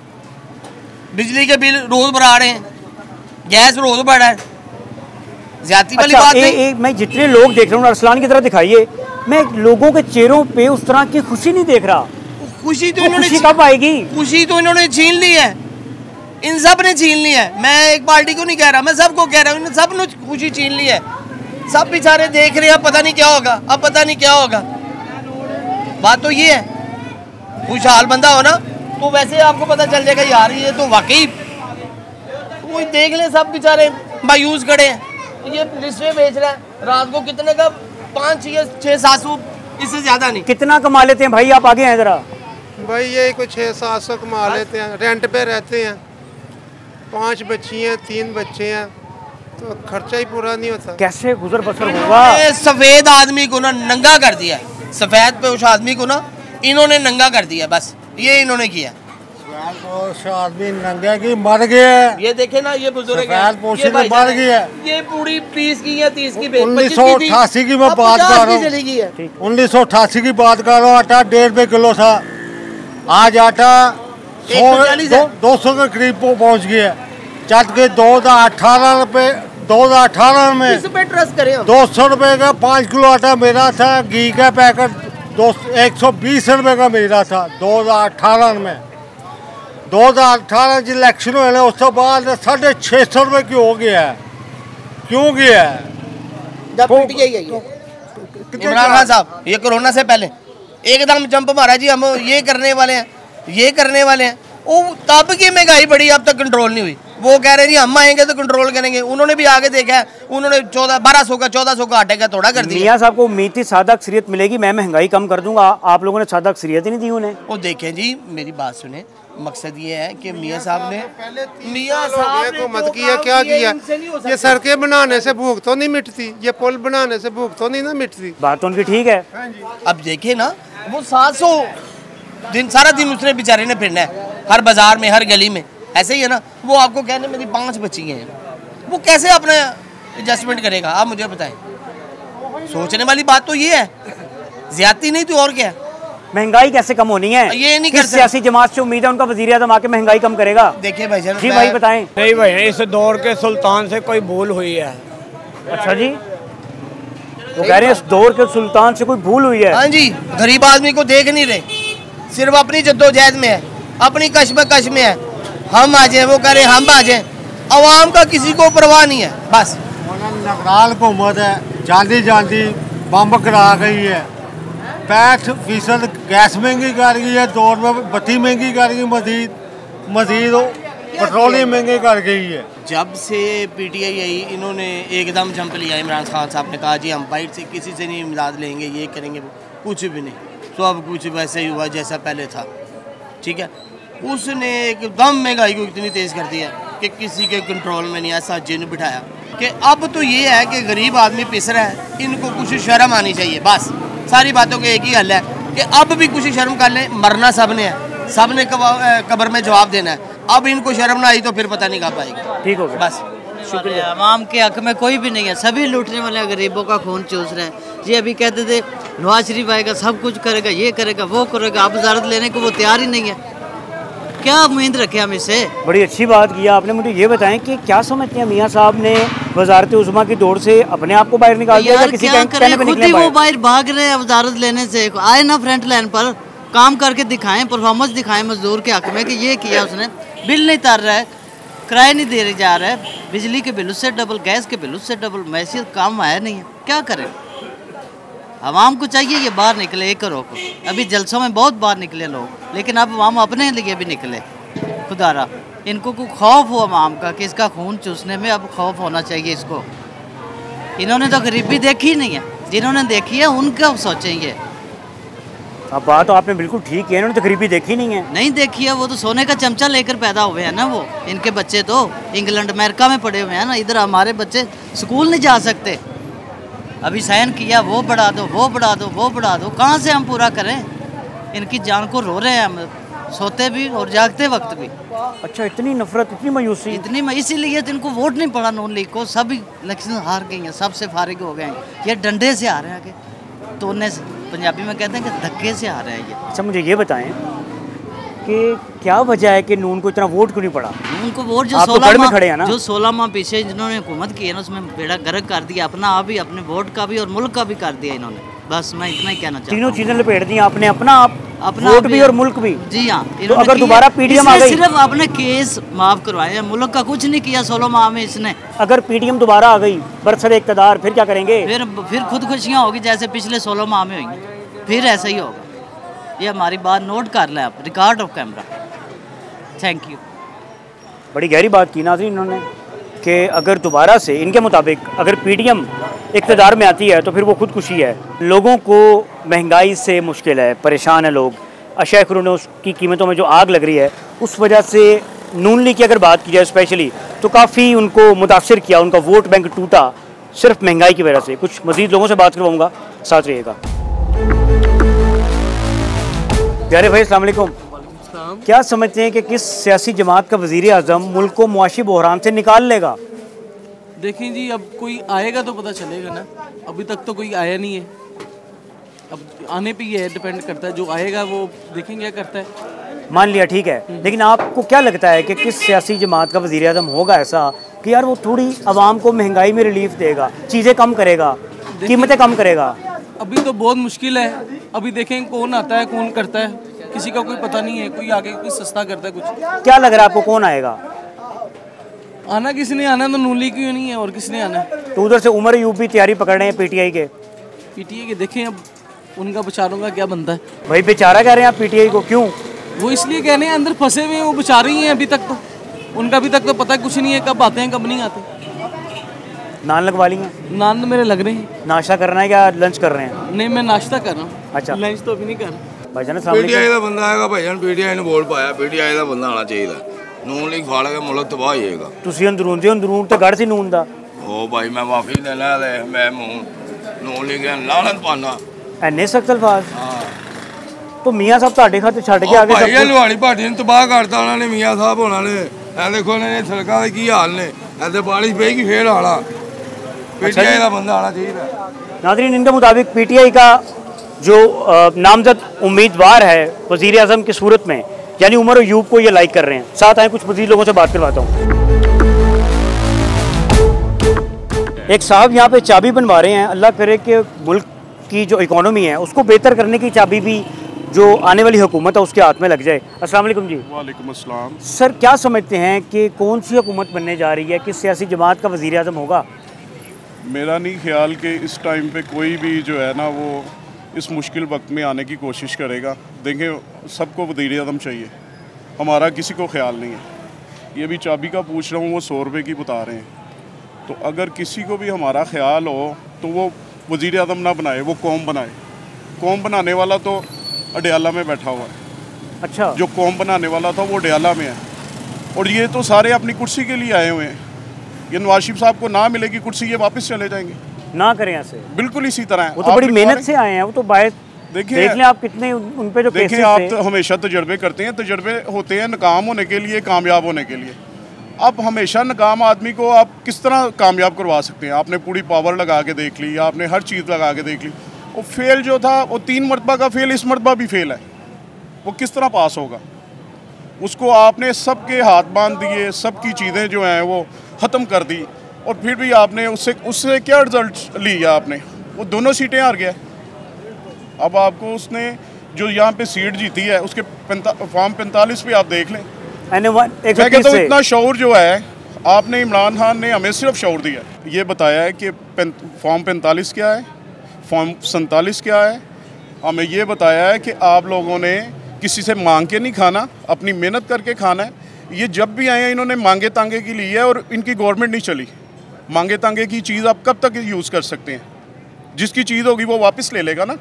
बिजली के बिल रोज़ बढ़ा रहे हैं, गैस रोज़ बढ़ा है, ज्यादा वाली बात नहीं। मैं जितने लोग देख रहा हूँ, अरसलान की तरह दिखाइए, मैं लोगों के चेहरों पे उस तरह की खुशी नहीं देख रहा। खुशी तो इन्होंने कब आएगी? खुशी तो इन्होंने छीन ली है, इन सब ने छीन ली है। मैं एक पार्टी को नहीं कह रहा, मैं सबको कह रहा हूँ, इन सब ने खुशी छीन ली है। सब बेचारे देख रहे हैं, अब पता नहीं क्या होगा, अब पता नहीं क्या होगा। बात तो ये है, खुशहाल बंदा हो ना तो वैसे आपको पता चल जाएगा यार ये तो वाकई। वो देख ले, सब बेचारे मायूस खड़े हैं। ये लिस्ट में बेच रहा है, रात को कितने का? 5 6 700, इससे ज्यादा नहीं। कितना कमा लेते हैं भाई आप? आगे हैं जरा। भाई यही कुछ 600-700 कमा लेते हैं, रेंट पे रहते हैं, 5 बच्ची हैं, 3 बच्चे हैं, तो खर्चा ही पूरा नहीं होता। कैसे गुजर बसर होगा? सफेद आदमी को ना नंगा कर दिया, सफेद पे उस आदमी को ना इन्होंने नंगा कर दिया, बस ये इन्होंने किया। आदमी नंगे की मर गया, ये देखे ना, ये बुजुर्ग मर गया, ये पूरी 20 की या 30 की 1988 की मैं बात कर रहा हूँ, 1988 की बात कर रहा हूँ। आटा 1.5 रुपये किलो था, आज आटा 200 के करीब पहुँच गया। जब के 2018 में ट्रस्ट करें 200 रुपये का 5 किलो आटा मेरा था, घी का पैकेट 120 रुपये का मेरा था 2018 में। 2018 इलेक्शन हुए उस तो बाद 650 रुपये की हो गया है। क्यों गया है? इमरान खान साहब ये कोरोना से पहले एकदम जंप मारा जी, हम ये करने वाले हैं, ये करने वाले हैं। वो तब की महंगाई बढ़ी, अब तक कंट्रोल नहीं हुई। वो कह रहे जी हम आएंगे तो कंट्रोल करेंगे, उन्होंने भी आगे देखा है, उन्होंने 1200 का 1400 का आटे का थोड़ा कर दिया। मियां साहब को उम्मीद थी सादा अक्सरियत मिलेगी, मैं महंगाई कम कर दूंगा, आप लोगों ने सादा अक्सरियत ही नहीं दी उन्हें। वो देखें जी, मेरी बात सुने, मकसद ये है कि मियां साहब ने हुकूमत किया, क्या किया? ये सड़कें बनाने से भूख तो नहीं मिटती, ये पुल बनाने से भूख तो नहीं ना मिटती। बात तो उनकी ठीक है। अब देखे ना, वो 700 दिन सारा दिन उसने बेचारे ने फिरना है, हर बाजार में, हर गली में, ऐसे ही है ना। वो आपको कहने मेरी 5 बच्ची हैं, वो कैसे अपना एडजस्टमेंट करेगा? आप मुझे बताएं। सोचने वाली बात तो ये है, ज्यादती नहीं तो और क्या है। महंगाई कैसे कम होनी है? ये नहीं किस सियासी जमात से उम्मीद है उनका वजीर आज़म आके महंगाई कम करेगा? देखिए भाई जी भाई बताएं। नहीं भाई, इस दौर के सुल्तान से कोई भूल हुई है। अच्छा जी, वो कह रहे हैं इस दौर के सुल्तान से कोई भूल हुई है। हाँ जी, गरीब आदमी को देख नहीं रहे, सिर्फ अपनी जद्दोजहद में है, अपनी कश्मकश में है। हम आ जाए, वो कह रहे हम आ जाए, अवाम का किसी को परवाह नहीं है। बस नगराल हुकूमत है, जाती बम करा गई है, 65% गैस महंगी कर गई है, दौर में बत्ती महंगी कर गई, मजीद पेट्रोलियम महंगी कर गई है। जब से पीटीआई आई, इन्होंने एकदम जंप लिया। इमरान खान साहब ने कहा जी हम बाइट से किसी से नहीं इमदाद लेंगे, ये करेंगे, कुछ भी नहीं, सब कुछ वैसे ही हुआ जैसा पहले था। ठीक है, उसने एकदम महंगाई को इतनी तेज़ कर दिया कि किसी के कंट्रोल में नहीं, ऐसा जिन बिठाया कि अब तो ये है कि गरीब आदमी पिस रहा है, इनको कुछ शर्म आनी चाहिए। बस सारी बातों का एक ही हल है कि अब भी कुछ शर्म कर लें। मरना सब ने है, सब ने कब्र में जवाब देना है। अब इनको शर्म ना आई तो फिर पता नहीं कब आएगी। ठीक हो गया, बस शुक्रिया। अवाम के हक में कोई भी नहीं है, सभी लूटने वाले गरीबों का खून चूस रहे हैं। ये अभी कहते थे नवाज शरीफ आएगा, सब कुछ करेगा, ये करेगा, वो करेगा, अब वजारत लेने को वो तैयार ही नहीं है। क्या उम्मीद रखे हम इससे? बड़ी अच्छी बात किया आपने। मुझे ये बताएं कि क्या समझते हैं मियां साहब ने वजारत उज़्मा की दौड़ से अपने आप को बाहर निकाल दिया? किसी क्या करें, खुद ही वो बाहर भाग रहे हैं वजारत लेने से। आए ना फ्रंट लाइन पर काम करके दिखाएं, परफॉर्मेंस दिखाएं मजदूर के हक में कि ये किया उसने। बिल नहीं तार रहा है, किराया नहीं दे जा रहा है, बिजली के बिल उससे डबल, गैस के बिल उससे डबल, मैसियत काम आया नहीं है। क्या करें? आवाम को चाहिए ये बाहर निकले, एक करो को। अभी जलसों में बहुत बाहर निकले लोग, लेकिन अब आवाम अपने लिए भी निकले। खुदारा इनको को खौफ हो आवाम का कि इसका खून चूसने में अब खौफ होना चाहिए इसको। इन्होंने तो गरीबी देखी नहीं है, जिन्होंने देखी है उनका सोचेंगे। अब बात तो आपने बिल्कुल ठीक है, इन्होंने तो गरीबी देखी नहीं है। नहीं देखी है, वो तो सोने का चमचा लेकर पैदा हुए हैं ना। वो इनके बच्चे तो इंग्लैंड अमेरिका में पड़े हुए हैं ना, इधर हमारे बच्चे स्कूल नहीं जा सकते। अभी साइन किया, वो बढ़ा दो, वो बढ़ा दो, वो बढ़ा दो, कहाँ से हम पूरा करें? इनकी जान को रो रहे हैं हम, सोते भी और जागते वक्त भी। अच्छा, इतनी नफरत, इतनी मायूसी, इसीलिए तो इनको वोट नहीं पड़ा नून लीग को। सब इलेक्शन हार गई हैं, सबसे फारिग हो गए हैं। ये डंडे से आ रहे हैं आगे, तोड़ने से, पंजाबी में कहते हैं कि धक्के से आ रहे हैं ये। अच्छा, मुझे ये बताएं कि क्या वजह है कि नून को इतना वोट क्यों नहीं पड़ा? नून को वोट जो 16 माह पीछे जिन्होंने हुकूमत की है ना, उसमें बेड़ा गर्क कर दिया अपना, आप भी अपने वोट का भी और मुल्क का भी कर दिया इन्होंने। बस मैं इतना ही कहना चाहता हूं। तीनों चीजें लपेट दी आपने, अपना वोट भी और मुल्क भी। जी हाँ, तो अगर दोबारा पीडीएम आ गई, सिर्फ अपने केस माफ करवाए, मुल्क का कुछ नहीं किया 16 माह में इसने। अगर पीडीएम दोबारा आ गई बरसर इक़्तिदार, फिर क्या करेंगे? फिर खुदकुशियाँ होगी जैसे पिछले 16 माह में हुई, फिर ऐसा ही होगा। ये हमारी बात नोट कर लें आप, record off camera. Thank you. बड़ी गहरी बात की नाज़रीन इन्होंने कि अगर दोबारा से इनके मुताबिक अगर पीडीएम इक़्तिदार में आती है तो फिर वो खुदकुशी है। लोगों को महंगाई से मुश्किल है, परेशान है लोग, अशिया करों ने उसकी कीमतों में जो आग लग रही है, उस वजह से नून लीग की अगर बात की जाए स्पेशली तो काफ़ी उनको मुतासर किया, उनका वोट बैंक टूटा सिर्फ महंगाई की वजह से। कुछ मज़ीद लोगों से बात करवाऊँगा, साथ रहिएगा। प्यारे भाई अस्सलाम वालेकुम, क्या समझते हैं कि किस सियासी जमात का वज़ीर आज़म मुल्क को मुआशी बहरान से निकाल लेगा? देखें जी, अब कोई आएगा तो पता चलेगा ना, अभी तक तो कोई आया नहीं है, अब आने पे ही है, डिपेंड करता है, जो आएगा वो देखेंगे क्या करता है। मान लिया, ठीक है, लेकिन आपको क्या लगता है कि किस सियासी जमात का वज़ीर आज़म होगा ऐसा कि यार वो थोड़ी आवाम को महंगाई में रिलीफ देगा, चीज़ें कम करेगा, कीमतें कम करेगा? अभी तो बहुत मुश्किल है, अभी देखें कौन आता है कौन करता है, किसी का कोई पता नहीं है, कोई आगे कोई सस्ता करता है कुछ। क्या लग रहा है आपको, कौन आएगा? आना किसने आना, तो नून लीग क्यों नहीं है, और किसने आना है? तो उधर से उमर अयूब भी तैयारी पकड़ रहे हैं पीटीआई के। देखें अब उनका बेचारों का क्या बनता है। भाई बेचारा कह रहे हैं आप पीटीआई को, क्यों? वो इसलिए कह रहे हैं अंदर फंसे हुए हैं, वो बेचारे ही हैं अभी तक, तो उनका अभी तक तो पता कुछ नहीं है कब आते हैं कब नहीं आते। नान लगवा ली हैं? नान तो मेरे लग रहे हैं। नाश्ता करना है क्या लंच कर रहे हैं? नहीं, मैं नाश्ता कर रहा हूँ। अच्छा, लंच तो अभी नहीं कर रहा। भाईजान पीटीआई का बंदा आएगा, भाईजान पीटीआई ने वोट पाया, पीटीआई का बंदा आना चाहिए, नून लीग फाड़ के मुल्क तबाह होएगा। ਤੁਸੀਂ ਅੰਦਰੂਨ ਦੇ ਅੰਦਰੂਨ ਤੇ ਗੜ ਸੀ ਨੂਨ ਦਾ। ओ भाई मैं माफी देना है, मैं नून लीग लानत पाना ਐਨੇ ਸਖਤ ਅਲਫਾਜ਼। तो मियाँ साहब ਤੁਹਾਡੇ ਖਾਤੇ ਛੱਡ ਕੇ ਆ ਗਏ। ਭਾਈ ਲੁਹਾਣੀ ਪਾਰਟੀ ਨੂੰ ਤਬਾਹ ਕਰਤਾ ਉਹਨਾਂ ਨੇ, ਮੀਆਂ ਸਾਹਿਬ ਹੋਣਾ ਨੇ। ਇਹ ਦੇਖੋ ਇਹਨਾਂ ਨੇ ਸੜਕਾਂ ਦੇ ਕੀ ਹਾਲ ਨੇ, ऐसे बारिश पेगी फिर आना, पीटीआई का बंदा आना चाहिए। नाज़रीन, इनके मुताबिक पीटीआई का जो नामजद उम्मीदवार है वज़ीर आज़म की सूरत में, यानी उमर अयूब को ये लाइक कर रहे हैं। साथ आए कुछ मज़ीद लोगों से बात करवाता हूँ। एक साहब यहाँ पे चाबी बनवा रहे हैं, अल्लाह करे कि मुल्क की जो इकॉनमी है उसको बेहतर करने की चाबी भी जो आने वाली हुकूमत है उसके हाथ में लग जाए। अस्सलाम वालेकुम जी। वालेकुम अस्सलाम। सर, क्या समझते हैं कि कौन सी हुकूमत बनने जा रही है, किस सियासी जमात का वज़ीर आज़म होगा? मेरा नहीं ख्याल कि इस टाइम पे कोई भी जो है ना वो इस मुश्किल वक्त में आने की कोशिश करेगा। देखें, सबको वज़ीर आज़म चाहिए, हमारा किसी को ख्याल नहीं है। ये भी चाबी का पूछ रहा हूँ, वो 100 रुपये की बता रहे हैं। तो अगर किसी को भी हमारा ख्याल हो तो वो वज़ीर आज़म ना बनाए, वो कौम बनाए। कौम बनाने वाला तो अडयाला में बैठा हुआ है। अच्छा, जो कौम बनाने वाला था वो अडयाला में है, और ये तो सारे अपनी कुर्सी के लिए आए हुए हैं। ये नवाज शरीफ साहब को ना मिलेगी कुर्सी, ये वापस चले जाएंगे। ना करें ऐसे, बिल्कुल इसी तरह है। वो तो बड़ी मेहनत से आए हैं, वो तो बाहर देखिए, देख लें आप कितने उन पे जो देखिए, आप तो हमेशा तजर्बे करते हैं, तजर्बे होते हैं नाकाम होने के लिए, कामयाब होने के लिए। आप हमेशा नाकाम आदमी को आप किस तरह कामयाब करवा सकते हैं? आपने पूरी पावर लगा के देख ली, आपने हर चीज़ लगा के देख ली, वो फेल जो था वो 3 मरतबा का फेल, इस मरतबा भी फेल है, वो किस तरह पास होगा? उसको आपने सबके हाथ बांध दिए, सबकी चीज़ें जो हैं वो ख़त्म कर दी, और फिर भी आपने उससे क्या रिजल्ट लिया? आपने वो दोनों सीटें हार गया। अब आपको उसने जो यहाँ पे सीट जीती है उसके फॉर्म 45 पे आप देख लें। मैं कहता हूँ इतना शौर जो है, आपने इमरान खान ने हमें सिर्फ शौर दिया, ये बताया है कि फॉर्म 45 क्या है, फॉर्म 47 क्या है। हमें ये बताया है कि आप लोगों ने किसी से मांग के नहीं खाना, अपनी मेहनत करके खाना है। ये जब भी आए हैं इन्होंने मांगे तांगे की ली है, और इनकी गवर्नमेंट नहीं चली। मांगे तांगे की चीज़ आप कब तक यूज़ कर सकते हैं? जिसकी चीज़ होगी वो वापस ले लेगा ना।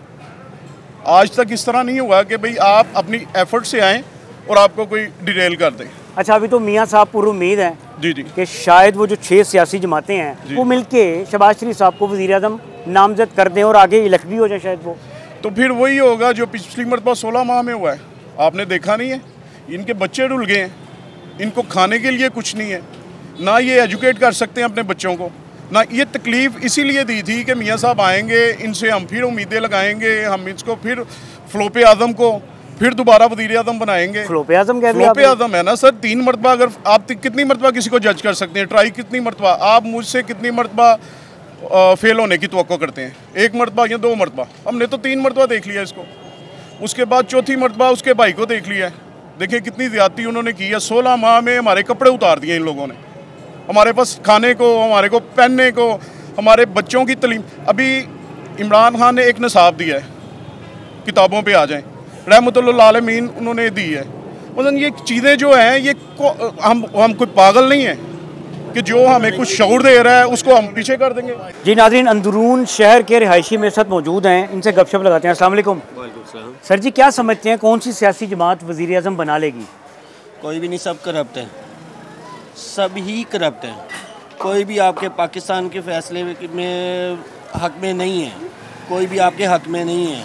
आज तक इस तरह नहीं हुआ कि भाई आप अपनी एफर्ट से आएँ और आपको कोई डिटेल कर दे। अच्छा, अभी तो मियाँ साहब पूरी उम्मीद है जी कि शायद वो जो 6 सियासी जमातें हैं वो मिलके शहबाज शरीफ साहब को वज़ीर आज़म नामजद कर दें और आगे इलेक्ट भी हो जाए शायद वो। तो फिर वही होगा जो पिछली मरतबा 16 माह में हुआ है। आपने देखा नहीं है, इनके बच्चे रुल गए हैं, इनको खाने के लिए कुछ नहीं है, ना ये एजुकेट कर सकते हैं अपने बच्चों को, ना ये तकलीफ़ इसीलिए दी थी कि मियाँ साहब आएंगे, इनसे हम फिर उम्मीदें लगाएंगे, हम इसको फिर फ्लोपे आज़म को फिर दोबारा वज़ीर आज़म बनाएंगे। फ्लोपे आज़म क्या? फ्लोपे आज़म है ना सर, 3 मरतबा। अगर आप कितनी मरतबा किसी को जज कर सकते हैं? ट्राई कितनी मरतबा? आप मुझसे कितनी मरतबा फेल होने की तवक्को करते हैं? 1 मरतबा या 2 मरतबा? हमने तो 3 मरतबा देख लिया इसको, उसके बाद चौथी मरतबा उसके भाई को देख लिया है। देखिए कितनी ज़्यादती उन्होंने की है। 16 माह में हमारे कपड़े उतार दिए इन लोगों ने, हमारे पास खाने को, हमारे को पहनने को, हमारे बच्चों की तलीम। अभी इमरान खान ने एक निसाब दिया है, किताबों पे आ जाएं, रहमतुल्लाह आलमीन उन्होंने दी है। मतलब ये चीज़ें जो हैं ये हम कोई पागल नहीं हैं। कि जो हमें कुछ शऊर दे रहा है उसको हम पीछे कर देंगे। जी नाज़रीन, अंदरून शहर के रिहायशी मेरे साथ मौजूद हैं, इनसे गपशप लगाते हैं। अस्सलाम वालेकुम। सर जी, क्या समझते हैं कौन सी सियासी जमात वज़ीर आज़म बना लेगी? कोई भी नहीं, सब करप्ट है, सब ही करप्ट है। कोई भी आपके पाकिस्तान के फैसले में हक में नहीं है, कोई भी आपके हक में नहीं है,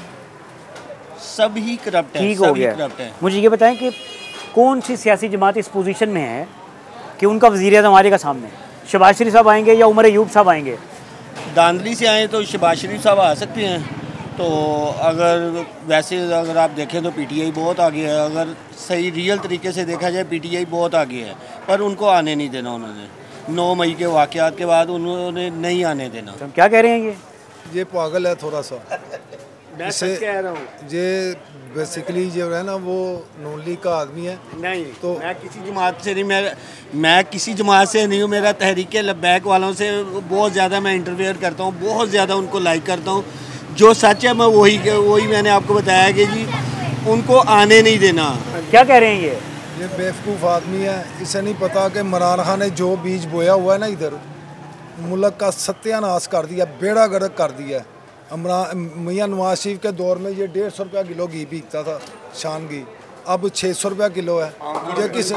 सब ही करप्ट है। ठीक हो गया। मुझे ये बताएं कि कौन सी सियासी जमात इस पोजीशन में है कि उनका वज़ीर आज़म आएगा सामने? शहबाज शरीफ साहब आएंगे या उमर अयूब साहब आएंगे? धांधली से आए तो शहबाज शरीफ साहब आ सकते हैं। तो अगर वैसे अगर आप देखें तो पीटीआई बहुत आगे है, अगर सही रियल तरीके से देखा जाए पीटीआई बहुत आगे है, पर उनको आने नहीं देना उन्होंने। 9 मई के वाक़यात के बाद उन्होंने नहीं आने देना। तो क्या कह रहे हैं ये पागल है थोड़ा सा। मैं सच कह रहा हूँ। ये बेसिकली जो है ना वो नून लीग का आदमी है। नहीं तो मैं किसी जमात से नहीं, मैं किसी जमात से नहीं हूँ। मेरा तहरीक लब्बैक वालों से बहुत ज़्यादा मैं इंटरफेयर करता हूँ, बहुत ज़्यादा उनको लाइक करता हूँ। जो सच है मैं वही मैंने आपको बताया कि जी उनको आने नहीं देना। क्या कह रहे हैं ये बेवकूफ़ आदमी है, इसे नहीं पता कि इमरान खान ने जो बीज बोया हुआ है ना इधर मुल्क का सत्यानाश कर दिया, बेड़ा गर्क कर दिया। मियां नवाज शरीफ के दौर में ये 150 रुपया किलो घी बिकता था, शान घी, अब 600 रुपया किलो है। मुझे किस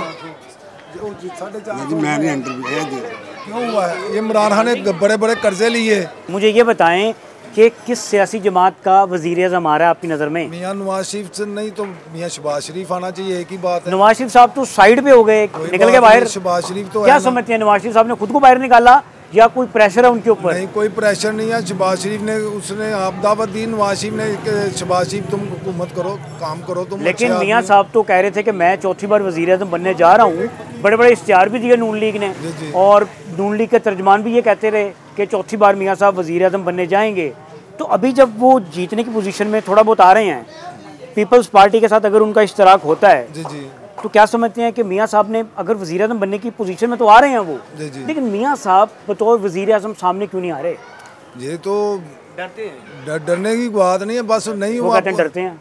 क्यों हुआ है? ये इमरान खान ने बड़े बड़े कर्जे लिए। मुझे ये बताएं कि किस सियासी जमात का वज़ीर आज़म आ रहा है आपकी नज़र में? मियां नवाज शरीफ से नहीं तो मियां शहबाज शरीफ आना चाहिए, एक ही बात है। नवाज शरीफ साहब तो साइड पे हो गए, निकल के बाहर। शहबाज शरीफ तो क्या समझते हैं, नवाज शरीफ साहब ने खुद को बाहर निकाला या कोई प्रेशर है उनके ऊपर? नहीं, कोई प्रेशर नहीं है। शहबाज शरीफ ने उसने आप दावत दी नवाज शरीफ ने, शहबाज शरीफ तुम हुकूमत करो, काम करो तुम। लेकिन मियां साहब तो कह रहे थे कि मैं चौथी बार वज़ीर आज़म बनने जा रहा हूँ। बड़े बड़े इश्तिहार भी दिए नून लीग ने, और नून लीग के तर्जमान भी ये कहते रहे कि चौथी बार मियां साहब वज़ीर आज़म बनने जाएंगे। तो अभी जब वो जीतने की पोजीशन में थोड़ा बहुत आ रहे हैं, पीपल्स पार्टी के साथ अगर उनका इश्तराक होता है, तो क्या समझते हैं कि मियां साहब ने अगर वज़ीर आज़म बनने की पोजीशन में तो आ रहे हैं वो, लेकिन मियां साहब बतौर वज़ीर आज़म सामने क्यों नहीं आ रहे? ये तो डरते हैं। डरने की बात नहीं है, बस नहीं हुआ। डरते हैं।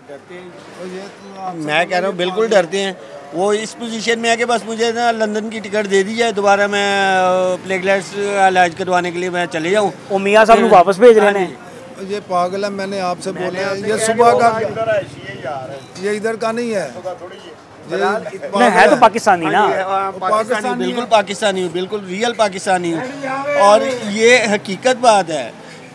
मैं कह रहा हूँ बिल्कुल डरते हैं। वो इस पोजीशन में है कि बस मुझे ना लंदन की टिकट दे दी जाए, दोबारा मैं प्लेटलेट्स का इलाज करवाने के लिए मैं चले जाऊँ। वो मियां साहब को वापस भेज रहे हैं। ये पागल है, मैंने आपसे बोला है। ये सुबह का, ये इधर का नहीं है, नहीं है तो पाकिस्तानी ना। पाकिस्तानी, बिल्कुल पाकिस्तानी हूँ, बिल्कुल रियल पाकिस्तानी हूँ। और ये हकीकत बात है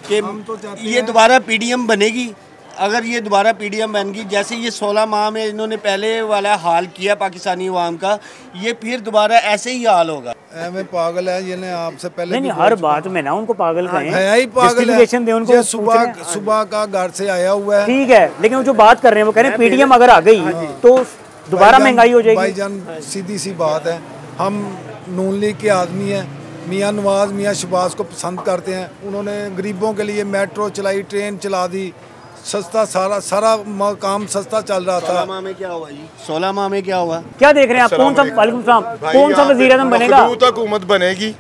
कि ये दोबारा पीडीएम बनेगी। अगर ये दोबारा पीडीएम बन गई, जैसे ये 16 माह में इन्होंने पहले वाला हाल किया पाकिस्तानी अवाम का, ये फिर दोबारा ऐसे ही हाल होगा। मैं पागल है, ये ने आपसे पहले नहीं, हर बात में ना उनको पागल कहें। है ही पागल है। ये सुबह का घर से आया हुआ है। ठीक है, लेकिन वो जो बात कर रहे हैं वो कह रहे हैं पीडीएम अगर आ गई तो दोबारा महंगाई हो जाएगी। भाईजान सीधी सी बात है, हम नून लीग के आदमी हैं। मियां नवाज मियां शहबाज को पसंद करते हैं। उन्होंने गरीबों के लिए मेट्रो चलाई, ट्रेन चला दी, सस्ता सारा काम सस्ता चल रहा था। 16 माह में क्या हुआ जी? 16 माह में क्या हुआ? क्या देख रहे हैं आप? कौन सा वज़ीर आज़म बनेगा? मखलूत हुकूमत बनेगी,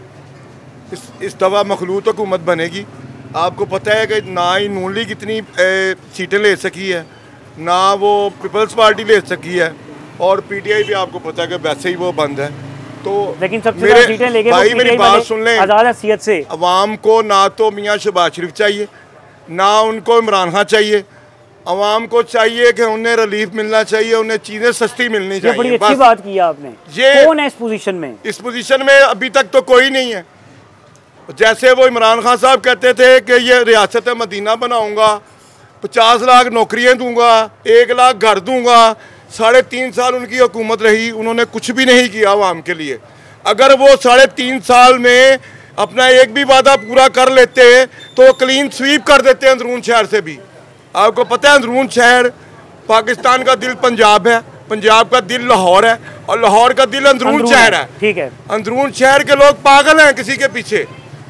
इस दफा मखलूत हुकूमत बनेगी। आपको पता है कि ना ही नून लीग इतनी सीटें ले सकी है, ना वो पीपल्स पार्टी ले सकी है, और पीटीआई भी आपको पता है कि वैसे ही वो बंद है। तो लेकिन सबसे ज़्यादा सीटें लेके भाई मेरी बात सुन लें, आज़ाद हैसियत से अवाम को ना तो मियां शहबाज शरीफ चाहिए, ना उनको इमरान खान चाहिए। अवाम को चाहिए कि उन्हें रिलीफ मिलना चाहिए, उन्हें चीज़ें सस्ती मिलनी चाहिए। बड़ी अच्छी बात की आपने। ये कौन है इस पोजीशन में? इस पोजीशन में अभी तक तो कोई नहीं है। जैसे वो इमरान खान साहब कहते थे कि ये रियासत मदीना बनाऊंगा, 50 लाख नौकरियां दूंगा, 1 लाख घर दूंगा। 3.5 साल उनकी हुकूमत रही, उन्होंने कुछ भी नहीं किया आवाम के लिए। अगर वो 3.5 साल में अपना एक भी वादा पूरा कर लेते तो क्लीन स्वीप कर देते हैं अंदरून शहर से भी। आपको पता है अंदरून शहर पाकिस्तान का दिल पंजाब है, पंजाब का दिल लाहौर है, और लाहौर का दिल अंदरून शहर है। ठीक है, अंदरून शहर के लोग पागल हैं किसी के पीछे।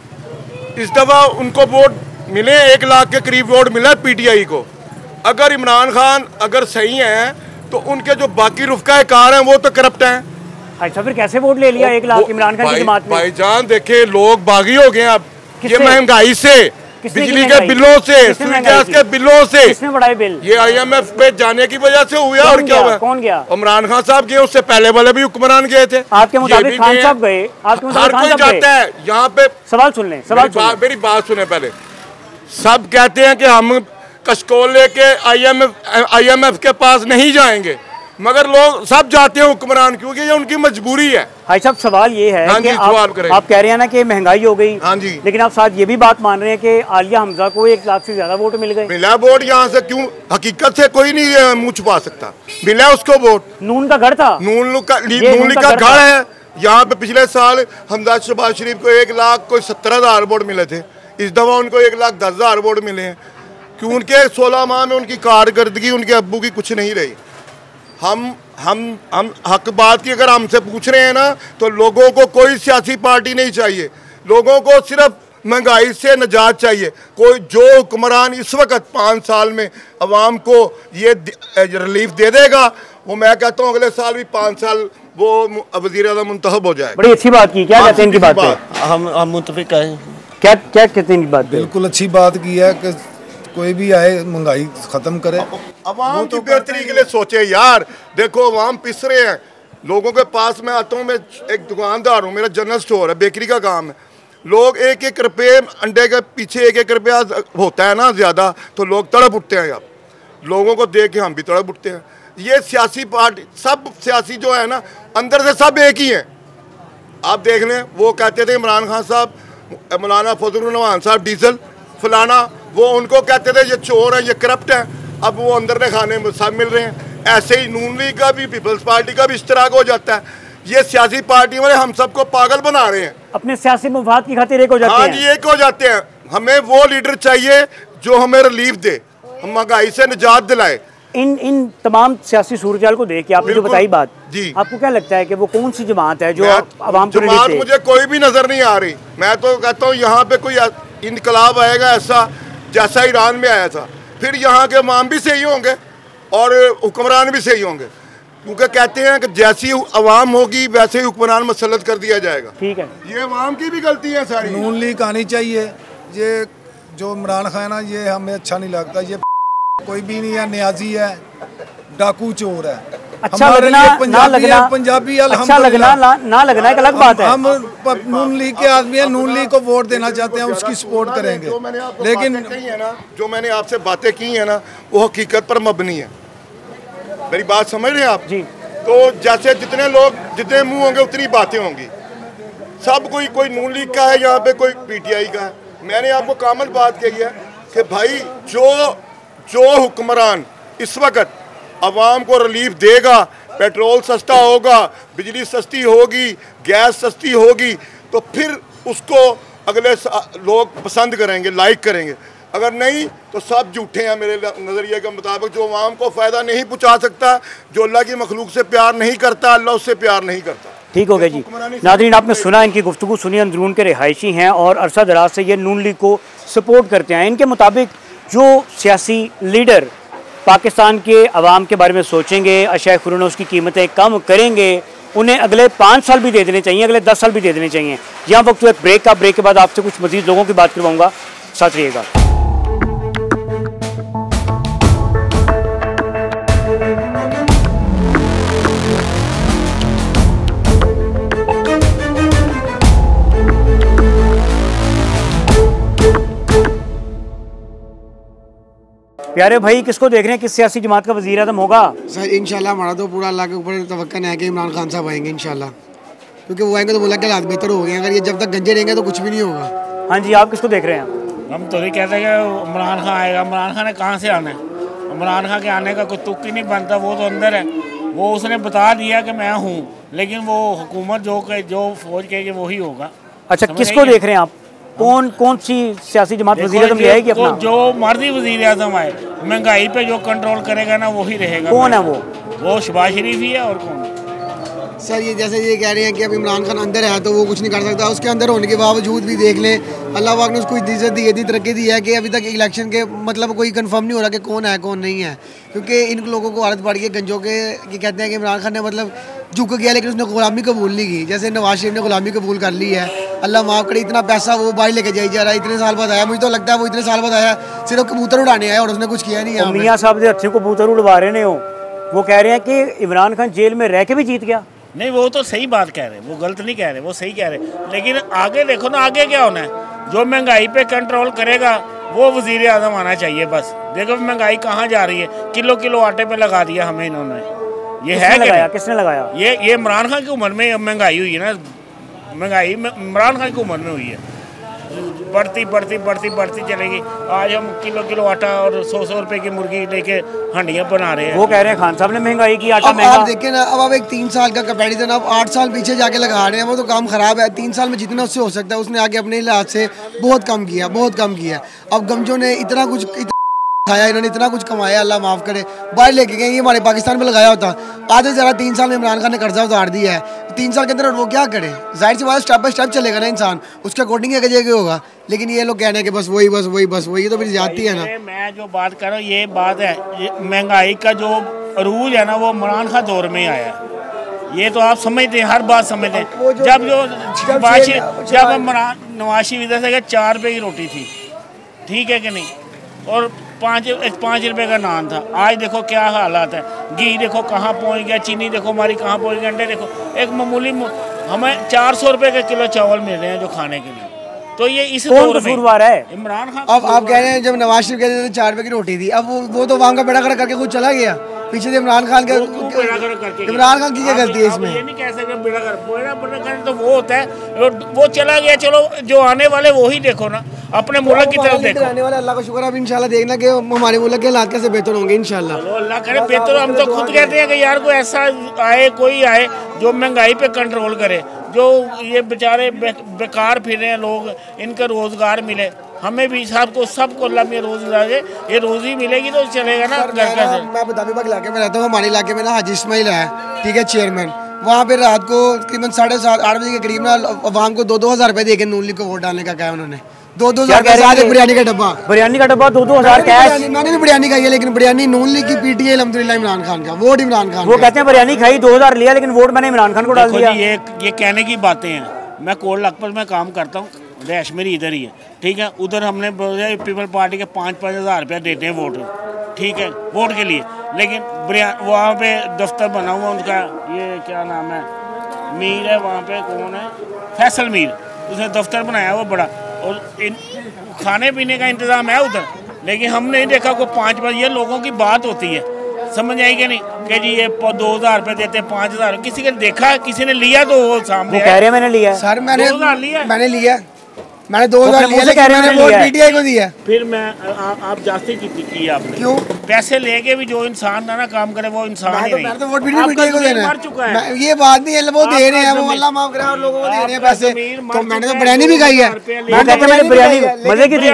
इस दफ़ा उनको वोट मिले, 1 लाख के करीब वोट मिला पीटीआई को। अगर इमरान खान अगर सही हैं तो उनके जो बाकी रुफ़का कार हैं वो तो करप्ट हैं। अच्छा, फिर कैसे वोट ले लिया 1 लाख इमरान खान की जमात में? भाईजान देखे लोग बागी हो गए अब ये महंगाई से। बिजली के बिलों से, गैस के बिलों से। किसने बढ़ाए बिल? ये IMF पे जाने की वजह से हुआ। और क्या हुआ? कौन गया? इमरान खान साहब गए, उससे पहले वाले भी हुक्मरान गए थे। आपके मुताबिक खान साहब गए? आपके मुताबिक हर कोई जाता है यहाँ पे। सवाल सुन लें, मेरी बात सुने पहले। सब कहते हैं कि हम कशकोल लेके IMF के पास नहीं जाएंगे, मगर लोग सब जाते हैं हुक्मरान, क्योंकि ये उनकी मजबूरी है। भाई साहब सवाल ये है कि आप कह रहे हैं ना कि महंगाई हो गई। हाँ जी। लेकिन आप साथ ये भी बात मान रहे हैं कि आलिया हमजा को 1 लाख से ज्यादा वोट मिल गए। मिला वोट यहाँ से, क्यों? हकीकत से कोई नहीं मुँह छुपा सकता। मिला उसको वोट। नून का गढ़ था, नून का गढ़ है यहाँ पे। पिछले साल हमजा शहबाज शरीफ को 1,70,000 वोट मिले थे। इस दफा उनको 1,10,000 वोट मिले हैं, क्यों? उनके 16 माह में उनकी कारकर्दगी उनके अब्बू की कुछ नहीं रही। हम हक बात की अगर हमसे पूछ रहे हैं ना, तो लोगों को कोई सियासी पार्टी नहीं चाहिए। लोगों को सिर्फ महंगाई से निजात चाहिए। कोई जो हुक्मरान इस वक्त 5 साल में अवाम को ये रिलीफ दे देगा, वो मैं कहता हूँ अगले साल भी 5 साल वो वज़ीर-ए-आज़म मुंतखब हो जाए। बड़ी अच्छी बात की। क्या कहते हैं इनकी बात पे? हम मुतफिक हैं। क्या कहते हैं इनकी बात पे? बिल्कुल अच्छी बात की है कि कोई भी आए महंगाई खत्म करे। अवाम की बेहतरी के लिए सोचे यार। देखो अवाम पिस रहे हैं। लोगों के पास मैं आता हूँ, मैं एक दुकानदार हूँ, मेरा जनरल स्टोर है, बेकरी का काम है। लोग 1-1 रुपये अंडे के पीछे 1-1 रुपया होता है ना ज़्यादा, तो लोग तड़प उठते हैं। यार लोगों को देख के हम भी तड़प उठते हैं। ये सियासी पार्टी, सब सियासी जो है ना, अंदर से सब एक ही हैं। आप देख लें, वो कहते थे इमरान खान साहब, मौलाना फजलुर रहमान साहब डीजल फलाना, वो उनको कहते थे ये चोर है, ये करप्ट है। अब वो अंदर ने खाने में सब मिल रहे हैं। ऐसे ही नून लीग का भी, पीपल्स पार्टी का भी इश्तराक हो जाता है। ये सियासी पार्टी वाले हम सबको पागल बना रहे हैं। अपने सियासी मफाद की खातिर एक हो जाते हैं। हाँ जी, एक हो जाते हैं। हमें वो लीडर चाहिए जो हमें रिलीफ दे, हम महंगाई से निजात दिलाए। इन तमाम सियासी सूरत को देख के आपने जो बताई बात जी, आपको क्या लगता है कि वो कौन सी जमात है जो आवाम को जमात मुझे कोई भी नजर नहीं आ रही। मैं तो कहता हूँ यहाँ पे कोई इनकलाब आएगा ऐसा जैसा ईरान में आया था, फिर यहाँ के इमाम भी सही होंगे और हुक्मरान भी सही होंगे, क्योंकि कहते हैं कि जैसी अवाम होगी वैसे ही हुक्मरान मसलत कर दिया जाएगा। ठीक है, ये अवाम की भी गलती है सारी। नून लीग आनी चाहिए। ये जो इमरान खान है ये हमें अच्छा नहीं लगता। ये कोई भी नहीं है, न्याजी है, डाकू चोर है। अच्छा लगना ना लगना, पंजाबी अच्छा लगना ना लगना एक अलग बात है। हम नून लीग के आदमी हैं, नून लीग को वोट देना चाहते हैं, उसकी सपोर्ट करेंगे। लेकिन जो मैंने आपसे बातें की है ना, वो हकीकत पर मबनी है। मेरी बात समझ रहे हैं आप जी? तो जैसे जितने लोग जितने मुंह होंगे उतनी बातें होंगी। सब कोई नून लीग का है यहाँ पे, कोई PTI का है। मैंने आपको कामल बात कही है कि भाई जो हुक्मरान इस वक्त अवाम को रिलीफ देगा, पेट्रोल सस्ता होगा, बिजली सस्ती होगी, गैस सस्ती होगी, तो फिर उसको अगले लोग पसंद करेंगे, लाइक करेंगे। अगर नहीं तो सब झूठे हैं मेरे नज़रिए के मुताबिक। जो अवाम को फ़ायदा नहीं पहुँचा सकता, जो अल्लाह की मखलूक से प्यार नहीं करता, अल्लाह उससे प्यार नहीं करता। ठीक हो गया जी। नाज़रीन, आपने सुना इनकी गुफ्तगू सुनी। अंदरून के रिहायशी हैं और अरसा दराज से ये नून लीग को सपोर्ट करते हैं। इनके मुताबिक जो सियासी लीडर पाकिस्तान के अवाम के बारे में सोचेंगे, अशाए खुरून उसकी कीमतें कम करेंगे, उन्हें अगले 5 साल भी दे देने चाहिए, अगले 10 साल भी दे देने चाहिए। यहाँ वक्त एक ब्रेक का, ब्रेक के बाद आपसे कुछ मजीद लोगों की बात करवाऊँगा, साथ रहिएगा। प्यारे भाई, किसको देख रहे हैं, किस सियासी जमात का वज़ीर आज़म होगा? सर इंशाल्लाह हमारा तो पूरा अल्लाह के ऊपर तवक्कुल है कि इमरान खान साहब आएंगे इंशाल्लाह, क्योंकि वो आएंगे तो मुल्क के हालात बेहतर हो गए हैं। अगर ये जब तक गंजे रहेंगे तो कुछ भी नहीं होगा। हाँ जी, आप किसको देख रहे हैं? हम तो नहीं कहते कि इमरान खान आएगा। इमरान खान ने कहाँ से आना है? इमरान खान के आने का कोई तुक ही नहीं बनता। वो तो अंदर है, वो उसने बता दिया कि मैं हूँ, लेकिन वो हुकूमत जो फौज कहेगी वही होगा। अच्छा, किसको देख रहे हैं आप? कौन सी सियासी जमात वज़ीर आज़म ले आएगी अपना? जो मर्जी वज़ीर आज़म आए, महंगाई पे जो कंट्रोल करेगा ना वही रहेगा। कौन है वो? शहबाज शरीफ ही है, और कौन? सर ये जैसे ये कह रहे हैं कि अब इमरान खान अंदर है तो वो कुछ नहीं कर सकता, उसके अंदर होने के बावजूद भी देख लें अल्लाह पाक ने उसको इज्जत दी है, तरक्की दी है कि अभी तक इलेक्शन के मतलब कोई कंफर्म नहीं हो रहा कि कौन है कौन नहीं है, क्योंकि इन लोगों को आदत पड़ गई गंजों के कि कहते हैं कि इमरान खान ने मतलब झुक गया लेकिन उसने गुलामी कबूल नहीं की। जैसे नवाज शरीफ ने गुलामी कबूल कर ली है, अल्लाह माफ़ करे, इतना पैसा वो बाहर लेके जाई जा रहा है, इतने साल बाद आया, मुझे तो लगता है वो इतने साल बाद आया सिर्फ कबूतर उड़ाने आया और उसने कुछ किया नहीं है। मियाँ साहब जो अच्छे कबूतर उड़वा रहे ने हो, वो कह रहे हैं कि इमरान खान जेल में रह के भी जीत गया। नहीं, वो तो सही बात कह रहे हैं, वो गलत नहीं कह रहे, वो सही कह रहे हैं, लेकिन आगे देखो ना, आगे क्या होना है, जो महंगाई पे कंट्रोल करेगा वो वजीर आज़म आना चाहिए। बस देखो महंगाई कहाँ जा रही है, किलो किलो आटे पे लगा दिया हमें इन्होंने। ये है लगाया, किसने लगाया? ये इमरान खान की उम्र में महंगाई हुई है ना, महंगाई इमरान खान की उम्र में हुई है, बढ़ती बढ़ती बढ़ती बढ़ती चलेगी। आज हम किलो किलो आटा और 100 रुपए की मुर्गी लेके हंडियाँ बना रहे हैं। वो कह रहे हैं खान साहब ने महंगाई की, आटा महंगा। आप देखिए ना, अब आप एक 3 साल का कंपैरिजन आप 8 साल पीछे जाके लगा रहे हैं, वो तो काम खराब है। 3 साल में जितना उससे हो सकता है उसने आगे अपने लिहाज से बहुत कम किया, बहुत कम किया। अब गमजों ने इतना कुछ खाया, इन्होंने इतना कुछ कमाया, अल्लाह माफ़ करे, बाहर लेके गए, ये हमारे पाकिस्तान में लगाया होता। आधे ज़रा 3 साल में इमरान खान ने कर्जा उतार दिया है, 3 साल के अंदर वो क्या करे, जाहिर सी बात स्टेप बाय स्टेप चलेगा ना इंसान, उसके अकॉर्डिंग आगे जाके होगा। लेकिन ये लोग कहने के बस वही बस वही बस वही, तो फिर जाती है ना। मैं जो बात कर रहा हूँ ये बात है, महंगाई का जो अरूज है ना वो इमरान खान दौर में आया है, ये तो आप समझते हैं, हर बात समझते हैं। जब नवाज शरीफ इधर से 4 रुपये की रोटी थी, ठीक है कि नहीं, और 5 रुपए का नान था, आज देखो क्या हालात है, घी देखो कहाँ पहुँच गया, चीनी देखो हमारी कहाँ पहुँच गई, अंडे देखो, एक मामूली हमें 400 रुपए के किलो चावल मिल रहे हैं जो खाने के लिए। तो ये इस दौर में इमरान खान, अब आप कह रहे हैं जब नवाज शरीफ कहते थे 4 रुपए की रोटी थी, अब वो तो वहाँ का बेड़ा खड़ा करके खुद चला गया, पीछे से इमरान खान का, इमरान खान की क्या गलती है इसमें? ये नहीं कह सकते बेड़ा कर तो वो होता है, वो चला गया, चलो जो आने वाले वो ही देखो ना, अपने मुल्क की तरफ देखो। आने वाले अल्लाह का शुक्र है, अब इंशाल्लाह देखना कि हमारे मुल्क के हालात कैसे बेहतर होंगे इंशाल्लाह। अल्लाह करे बेहतर। हम तो खुद कहते हैं कि यार कोई ऐसा आए, कोई आए जो महंगाई पे कंट्रोल करे, जो ये बेचारे बेकार फिर रहे हैं लोग, इनका रोजगार मिले, हमें भी सबको अल्लाह में रोजगार, ये रोजी मिलेगी तो चलेगा ना। मैं अबू धाबी इलाके में रहता हूँ, हमारे इलाके में ना हाजी इस्माइल है, ठीक है, चेयरमैन, वहाँ पे रात को तकरीबन 7:30-8 बजे के करीब ना अवाम को 2-2 हज़ार रुपये दे के नून लीग को वोट डालने का कहा उन्होंने। 2-2 हज़ार बिरयानी का डब्बा, 2-2 हज़ार कैश। मैंने भी बिरयानी खाई है, लेकिन बिरयानी नून लीग की पीटीआई अल्हम्दुलिल्लाह इमरान खान का वोट, इमरान खान। वो कहते हैं बिरयानी खाई 2000 लिया लेकिन वोट मैंने इमरान खान को डाल दिया। ये कहने की बातें हैं। मैं कोट लखपत में काम करता हूँ, रैश मेरी इधर ही है, ठीक है, उधर हमने पीपल पार्टी के 5-5 हज़ार रुपया देते हैं वोट, ठीक है, वोट के लिए, लेकिन वहाँ पे दफ्तर बना हुआ उनका, ये क्या नाम है, मीर है वहाँ पे, कौन है, फैसल मीर, उसने दफ्तर बनाया वो बड़ा, और खाने पीने का इंतज़ाम है उधर, लेकिन हम नहीं देखा कोई 5 बजे। ये लोगों की बात होती है, समझ आई कि नहीं, कि जी ये 2000 रुपये देते, 5000, किसी ने देखा, किसी ने लिया तो वो सामने, वो कह रहे हैं मैंने लिया सर, मैंने 2000 लिया, मैंने 2000 लिया, लेकिन मैंने वोट पीटीआई को दिया। फिर मैं आप जास्ती की आपने, क्यों? पैसे लेके भी जो इंसान ना काम करे वो इंसान ही नहीं। तो वोट पीटीआई को देना है, ये बात नहीं है, वो दे रहे हैं, वो अल्लाह माफ करे, और लोगों को दे रहे हैं पैसे। तो मैंने तो बिरयानी भी खाई है, बिरयानी मजे की थी,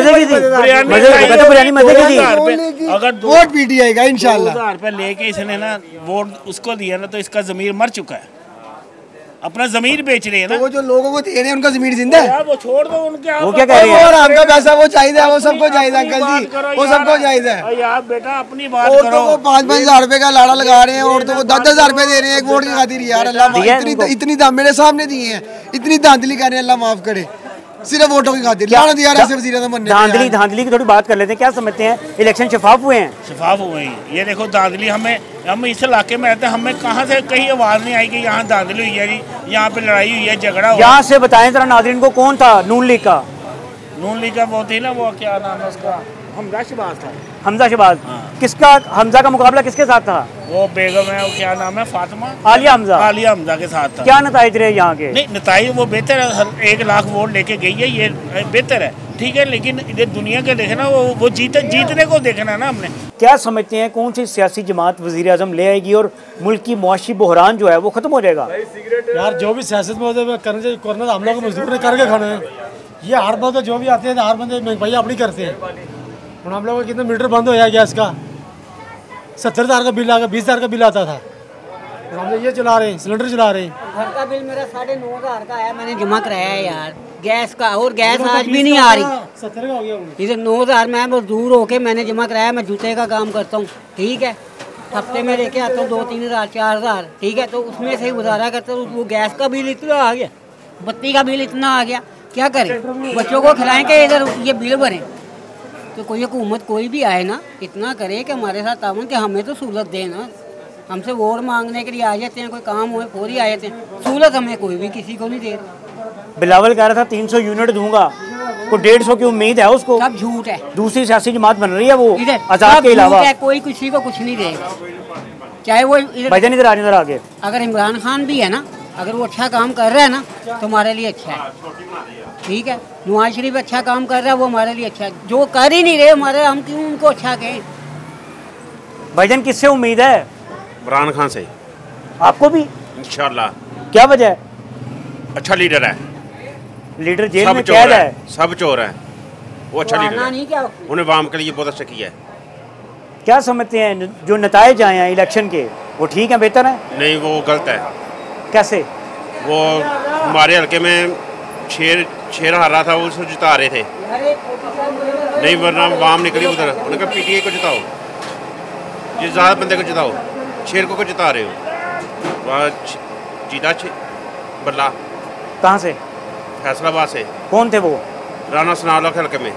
अगर वोट पीटीआई का इंशाल्लाह 2000 रुपये लेके इसने ना वोट उसको दिया ना, तो इसका जमीर मर चुका है, अपना जमीर बेच रहे हैं ना। तो वो जो लोगों को दे रहे हैं उनका जमीर जिंदा है, वो छोड़ दो उनके, वो क्या कह रहे हैं, और हमका पैसा वो चाहिए, वो सबको चाहिए अंकल जी, वो सबको चाहिए यार बेटा, अपनी बात करो। करो। वो 5-5 हज़ार रुपए का लाड़ा लगा रहे हैं, और तो वो 10-10 हज़ार रुपए दे रहे हैं एक वोट की खातिर। यार अल्लाह इतनी दाम मेरे सामने दिए हैं, इतनी धांधली कर रहे हैं, अल्लाह माफ करे, सिर्फ वोटों की खातिर। धांधली की थोड़ी बात कर लेते हैं, क्या समझते हैं, इलेक्शन शफाफ हुए हैं? शफाफ हुए हैं, ये देखो धांधली, हम इस इलाके में रहते हैं, हमें कहाँ से कहीं आवाज़ नहीं आई कि यहाँ धांधली हुई है जी, यहाँ पे लड़ाई हुई है, झगड़ा हुआ। यहाँ से बताएं जरा नाज़रीन को, कौन था नून लीग का? नून लीग का वो थी ना, वो क्या नाम है उसका, हमजा शहबाज था। हमजा शहबाज, किसका, हमजा का मुकाबला किसके साथ था? वो बेगम है, वो क्या नाम है, फातिमा, आलिया हमजा, आलिया हमजा के साथ था। क्या नताइज रहे यहाँ के? नहीं, नताइज वो बेहतर है, 1 लाख वोट लेके गई है, ये बेहतर है, ठीक है, लेकिन ये दुनिया के देखना, वो जीतने को देखना है ना हमने। क्या समझते हैं कौन सी सियासी जमात वज़ीर आज़म ले आएगी और मुल्क की मुआशी बहरान जो है वो ख़त्म हो जाएगा? यार जो भी सियासत में करने चाहिए, कोरोना हम लोग मजदूर ने करके खाना है, ये हर बंदे जो भी आते हैं हर बंदे महंगाई अपनी करते हैं। हम लोगों का कितना मीटर बंद हो गया गैस का, 70,000 का बिल आ गया, 20,000 का बिल आता था, और हम ये चला रहे हैं, सिलेंडर चला रहे हैं। घर का बिल मेरा 9,500 का आया, मैंने जमा कराया है यार गैस का, और गैस आज भी नहीं आ रही। 70 का हो गया इधर 9,000 मैं मजदूर होके मैंने जमा कराया। मैं जूते का काम करता हूँ, ठीक है, हफ्ते में लेके आता हूँ 2-3 हज़ार 4 हज़ार, ठीक है, तो उसमें से गुजारा करता हूँ। वो गैस का बिल इतना आ गया, बत्ती का बिल इतना आ गया, क्या करें? बच्चों को खिलाएं कि इधर ये बिल भरें? तो कोई हुकूमत कोई भी आए ना, इतना करे कि हमारे साथ तावन कि हमें तो सहूलत दे ना। हमसे वोट मांगने के लिए आ जाते हैं, कोई काम हो फौरी आ जाते हैं, सहूलत हमें कोई भी किसी को नहीं दे रहा। बिलावल कह रहा था 300 यूनिट दूंगा, को 150 की उम्मीद है उसको। सब झूठ है, दूसरी सियासी जमात बन रही है वो इधर आजाद के अलावा। कोई किसी को कुछ नहीं देगा, चाहे वो भाईजान इधर आने आगे। अगर इमरान खान भी है ना, अगर वो अच्छा काम कर रहा है ना तो हमारे लिए अच्छा है, ठीक है। नवाज शरीफ अच्छा काम कर रहा है, वो हमारे लिए अच्छा है। जो कर ही नहीं रहे हमारे, हम क्यों उनको अच्छा कहें? भाईजान किससे उम्मीद है? इमरान खान से। आपको भी? इंशाल्लाह। क्या वजह है? अच्छा लीडर है। लीडर जेल में कैद है। सब चोर है, वो अच्छा लीडर है। नहीं क्या उन्हें वाम के लिए बहुत अच्छा किया है। क्या समझते हैं जो नताइज आए हैं इलेक्शन के, वो ठीक है, बेहतर है? नहीं, वो गलत है। कैसे? वो हमारे हल्के में शेर हार रहा था, वो उसको जिता रहे थे। नहीं, वरना वाम निकली उधर। उन्होंने कहा पीटीआई को जिताओ, जिस ज़्यादा बंदे को जिताओ। शेर को जिता रहे हो, वहाँ जीता बल्ला। कहाँ से? फैसलाबाद से। कौन थे वो? राणा सनावला के हल्के में।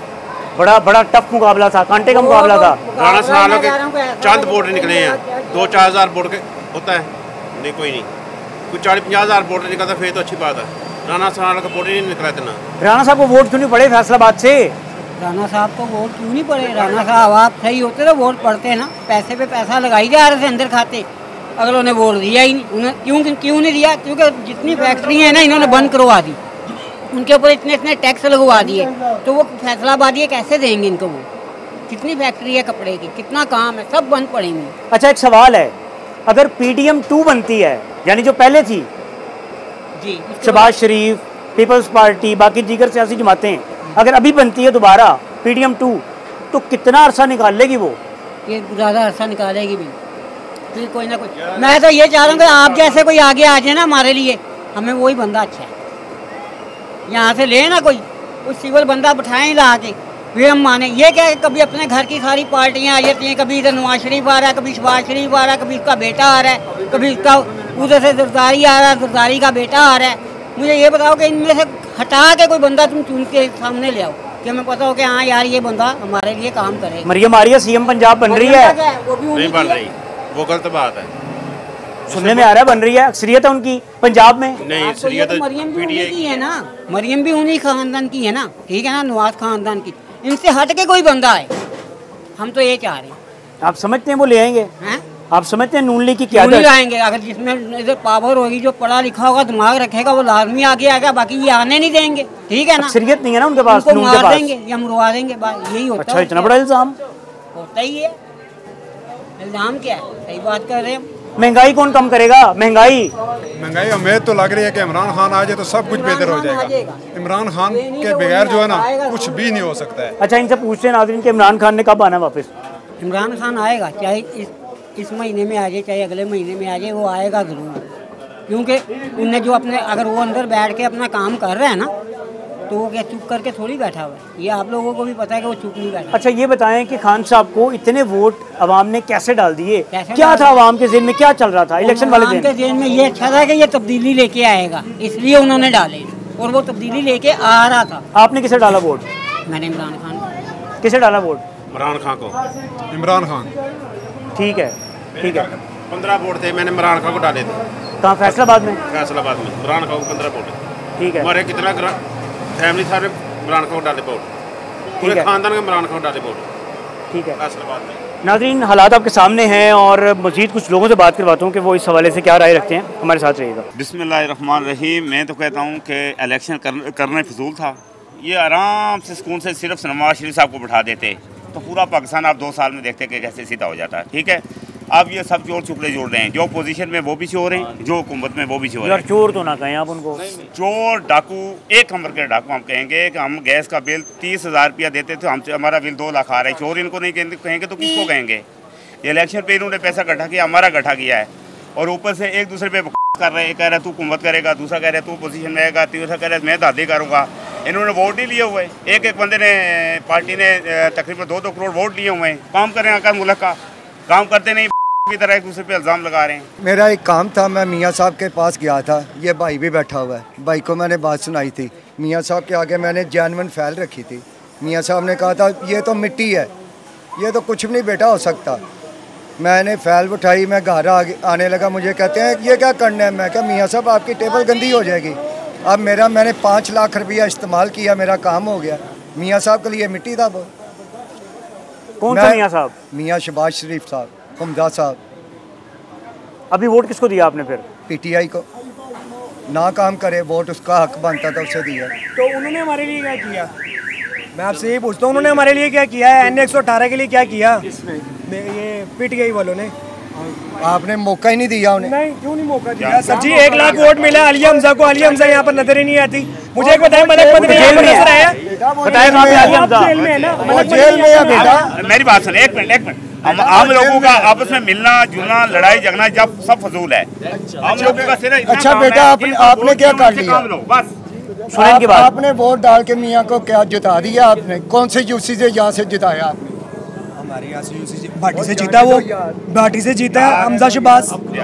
बड़ा टफ मुकाबला था, कांटे का मुकाबला था। राणा सनावला के चंद वोट निकले हैं, 2-4 हज़ार वोट के होता है। नहीं, कोई नहीं, कुछ 40-50 हज़ार वोट निकलता फिर तो अच्छी बात है। राणा सनावला का वोट ही नहीं निकला इतना। राणा साहब को वोट क्यों नहीं पड़े फैसलाबाद से? राणा साहब को वोट क्यों नहीं पड़े? राणा साहब आप सही होते तो वोट पड़ते हैं ना। पैसे पे पैसा लगाई जा रहे थे अंदर खाते, अगर उन्हें वोट दिया ही नहीं। उन्हें क्यों नहीं दिया? क्योंकि जितनी फैक्ट्री है ना इन्होंने बंद करवा दी, उनके ऊपर इतने टैक्स लगवा दिए, तो वो फैसलाबादी कैसे देंगे इनको? वो कितनी फैक्ट्री है कपड़े की, कितना काम है, सब बंद पड़ेंगे। अच्छा, एक सवाल है, अगर PDM 2 बनती है, यानी जो पहले थी जी, शहबाज शरीफ, पीपल्स पार्टी, बाकी दीगर सियासी जमातें, अगर अभी बनती है दोबारा PDM 2, तो कितना अरसा निकाल लेगी वो? ये ज़्यादा अरसा निकालेगी भी फिर कोई ना कोई। मैं तो ये चाह रहा हूँ कि आप जैसे कोई आगे आ जाए ना हमारे लिए, हमें वही बंदा अच्छा है। यहाँ से ले ना कोई सिविल बंदा बिठाएं ला के, वे हम माने। ये क्या है, कभी अपने घर की सारी पार्टियाँ आ जाती हैं, कभी इधर नवाज शरीफ आ रहा है, कभी शहबाज शरीफ आ रहा है, कभी इसका बेटा आ रहा है, कभी इसका उधर से जरदारी आ रहा है, जरदारी का बेटा आ रहा है। मुझे ये बताओ कि इनमें से हटा के कोई बंदा तुम चुन के सामने ले आओ कि हमें पता हो कि हाँ यार ये बंदा हमारे लिए काम करेगा। मरियम आरिया CM पंजाब बन रही है। नहीं बन रही, वो गलत बात है। सुनने में आ रहा है बन रही है, अक्सरियत है उनकी पंजाब में। नहीं, अक्सरियत तो मरियम भी उन्हीं की है ना, मरियम भी उन्हीं खानदान की है ना, ठीक है ना, नवाज खानदान की। इनसे हट के कोई बंदा है, हम तो ये चाह रहे हैं। आप समझते हैं वो ले आएंगे? आप समझते हैं नून लीग की क्या आएंगे? अगर जिसमें इधर पावर होगी, जो पढ़ा लिखा होगा, दिमाग रखेगा, वो लाजमी आगे आएगा, बाकी ये आने नहीं देंगे, ठीक है ना। अक्सरियत नहीं है ना उनके पास, उनको मार देंगे या मरवा देंगे, यही होता है। अच्छा, इतना बड़ा इल्जाम होता ही है। इल्जाम क्या है? सही बात कर रहे हैं। महंगाई कौन कम करेगा? महंगाई उम्मीद तो लग रही है कि इमरान खान आ जाए तो सब कुछ बेहतर हो जाएगा। इमरान खान के बगैर जो है ना कुछ भी नहीं हो सकता है। अच्छा, इनसे पूछते हैं नाज़रीन कि इमरान खान ने कब आना वापस? इमरान खान आएगा, चाहे इस महीने में आ जाए, चाहे अगले महीने में आ जाए, वो आएगा ज़रूर। क्योंकि उनने जो अपने, अगर वो अंदर बैठ के अपना काम कर रहा है ना, तो वो क्या चुप करके थोड़ी बैठा हुआ है? ये आप लोगों को भी पता है कि वो चुप नहीं बैठा। अच्छा, ये बताएं कि खान साहब को इतने वोट अवाम ने कैसे डाल दिए? क्या था अवाम के ज़हन में, क्या चल रहा था इलेक्शन वाले दिन? के ज़हन में ये अच्छा था कि ये तब्दीली लेके आएगा, इसलिए उन्होंने डाले, और वो तब्दीली लेके आ रहा था। आपने किसे डाला वोट? मैंने इमरान खान। किसे डाला वोट? इमरान खान को। इमरान खान, ठीक है, ठीक है। 15 वोट थे, मैंने इमरान खान को डाले थे। कहाँ? फैसलाबाद में? फैसलाबाद में इमरान खान को 15 वोट। ठीक है। हमारे कितना फैमिली सारे इमरान खान को डाले वोट, पूरे खानदान के इमरान खान को डाले वोट। ठीक है। फैसलाबाद में। नाज़रीन, हालात आपके सामने हैं और मज़ीद कुछ लोगों से बात करवाता हूँ कि वो इस हवाले से क्या राय रखते हैं। हमारे साथ रहिएगा। बिस्मिल्लाहिर्रहमानिर्रहीम। मैं तो कहता हूँ कि इलेक्शन करना फजूल था। ये आराम से सुकून से सिर्फ नवाज शरीफ साहब को बैठा देते तो पूरा पाकिस्तान आप 2 साल में देखते कि कैसे सीधा हो जाता है। ठीक है, अब ये सब चोर चुपड़े जोड़ रहे हैं, जो पोजीशन में वो भी चोर हैं, जो हुकूमत में वो भी चोर हैं। चोर तो ना कहें आप उनको, चोर डाकू, एक नंबर के डाकू। हम कहेंगे कि हम गैस का बिल 30,000 रुपया देते थे, हमसे हमारा बिल 2 लाख आ रहा है। चोर इनको नहीं कहेंगे तो किसको कहेंगे? इलेक्शन पे इन्होंने पैसा इकट्ठा किया, हमारा इकट्ठा किया है, और ऊपर से एक दूसरे पे कर रहे हैं। कह रहा है तू हुकूमत करेगा, दूसरा कह रहा है तू पोजीशन में आएगा, तीसरा कह रहा है मैं दादी करूँगा। इन्होंने वोट ही लिए हुए, एक बंदे ने, पार्टी ने तकरीबन 2-2 करोड़ वोट लिए हुए हैं। काम करें आकर मुल्क का, काम करते नहीं की तरह एक दूसरे पे इल्ज़ाम लगा रहे हैं। मेरा एक काम था, मैं मियाँ साहब के पास गया था, ये भाई भी बैठा हुआ है, भाई को मैंने बात सुनाई थी। मियाँ साहब के आगे मैंने जेन्युइन फाइल रखी थी। मियाँ साहब ने कहा था ये तो मिट्टी है, ये तो कुछ भी नहीं बेटा हो सकता। मैंने फाइल उठाई, मैं घर आने लगा, मुझे कहते हैं ये क्या करना है। मैं कहा मियाँ साहब आपकी टेबल गंदी हो जाएगी। अब मैंने 5 लाख रुपया इस्तेमाल किया, मेरा काम हो गया। मियाँ साहब के लिए मिट्टी था वो। कौन सा मियाँ साहब? मियाँ शहबाज शरीफ साहब, हमजा साहब। अभी वोट किसको दिया आपने फिर? PTI को। ना काम करे, वोट उसका हक बनता था, उसे दिया। तो उन्होंने हमारे लिए क्या किया? मैं आपसे यही पूछता हूँ, उन्होंने हमारे लिए क्या किया है? NA 118 के लिए क्या किया? ये PTI वालों ने। आपने मौका ही नहीं दिया उन्हें। नहीं, क्यों नहीं मौका दिया? सर जी 1 लाख वोट मिला अलिया हमजा को। अलिया हमजा यहाँ पर नजर ही नहीं आती। मुझे एक बताएं, मलक मंत्री यहाँ पर नजर आया? बताएं कहाँ पे अलिया हमजा? जेल में है ना? जेल में है बेटा। मेरी बात सुन, एक मिनट। आम लोगों का आपस में मिलना जुलना, लड़ाई झगड़ा जब सब फजूल है। आम लोगों का सिर्फ अच्छा बेटा, आपने क्या कर लिया? बस सुनें की बात। आपने वोट डाल के मियाँ को क्या जिता दिया आपने? कौन से यूसी से यहाँ से जिताया आपने? हमारे यहाँ से यूसी भाटी से जीता, वो भाटी से जीता है हमजा शहबाज।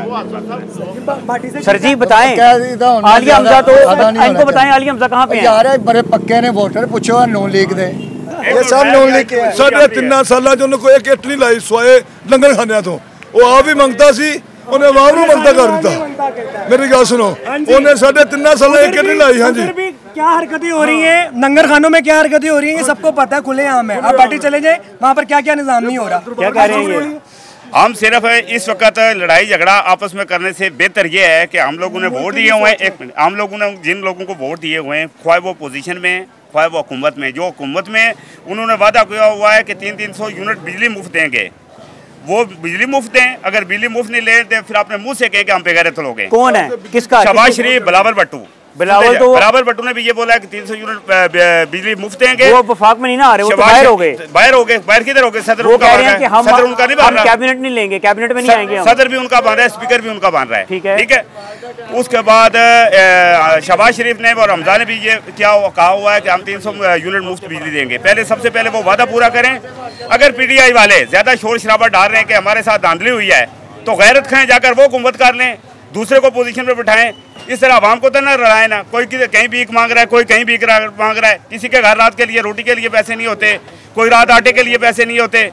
सर जी बताएं, आलिया हमजा तो इनको बताएं, आलिया हमजा कहाँ पे है? यार बड़े पक्के ने वोटर, पूछो नून लीग दे, ये सब नून लीग के। साढ़े 3 साल जो कोई एक इट नहीं लाई स्वाए लंगर खाने तो वो आप भी मंगता सी, उन्हें आवाम नूं मंगता कर दिता। मेरी गल सुनो, उन्हें 3.5 साल एक इट नहीं लाई। हाँ जी, क्या हरकतें हो रही हैं लंगर खानों में, क्या हरकतें हो रही हैं, ये सबको पता है, खुले आम है। आप पार्टी चले जाए, वहाँ पर क्या क्या निजाम नहीं हो रहा। क्या कह रहे हैं? हम सिर्फ इस वक्त लड़ाई झगड़ा आपस में करने से बेहतर ये है कि हम लोगों ने वोट दिए हुए हैं। एक मिनट, हम लोगों ने जिन लोगों को वोट दिए हुए हैं, ख्वाह वो पोजीशन में, ख्वाह वो हुकूमत में, जो हुकूमत में उन्होंने वादा किया हुआ है कि 300 यूनिट बिजली मुफ्त देंगे, वो बिजली मुफ्त दें। अगर बिजली मुफ्त नहीं ले तो फिर अपने मुंह से कहें कि हम बेगैरत लोग हैं। कौन है? किसका? शहबाज शरीफ, बिलावल भट्टू। बिलावल भट्टू ने भी ये बोला है कि 300 यूनिट बिजली मुफ्त देंगे। वो वफाक में नहीं ना आ रहे, वो तो बाहर हो गए। बाहर किधर हो गए? सदर वो कह रहे हैं कि हम नहीं बन रहा, कैबिनेट नहीं लेंगे, कैबिनेट में नहीं आएंगे। सदर भी उनका बन रहा है, स्पीकर भी उनका बन रहा है। ठीक है, ठीक है। उसके बाद शहबाज शरीफ ने और हमजा ने भी ये कहा हुआ है कि हम 300 यूनिट मुफ्त बिजली देंगे। पहले सबसे पहले वो वादा पूरा करें। अगर PTI वाले ज्यादा शोर शराबा डाल रहे हैं कि हमारे साथ धांधली हुई है, तो गैरत खाएं, जाकर वो हुकूमत कर लें, दूसरे को पोजीशन पे बिठाएं। इस तरह आवाम को तो न लड़ाए ना। कोई कहीं भीख मांग रहा है, कोई कहीं भीख मांग रहा है। किसी के घर रात के लिए रोटी के लिए पैसे नहीं होते, कोई रात आटे के लिए पैसे नहीं होते।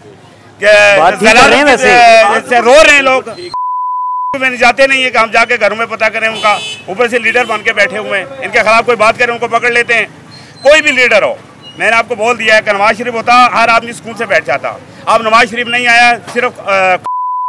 रो रहे हैं लोग, में जाते नहीं है कि हम जाके घरों में पता करें उनका। ऊपर से लीडर बन के बैठे हुए हैं, इनके खिलाफ कोई बात करें उनको पकड़ लेते हैं। कोई भी लीडर हो, मैंने आपको बोल दिया है कि नवाज शरीफ होता हर आदमी स्कूल से बैठ जाता। अब नवाज शरीफ नहीं आया, सिर्फ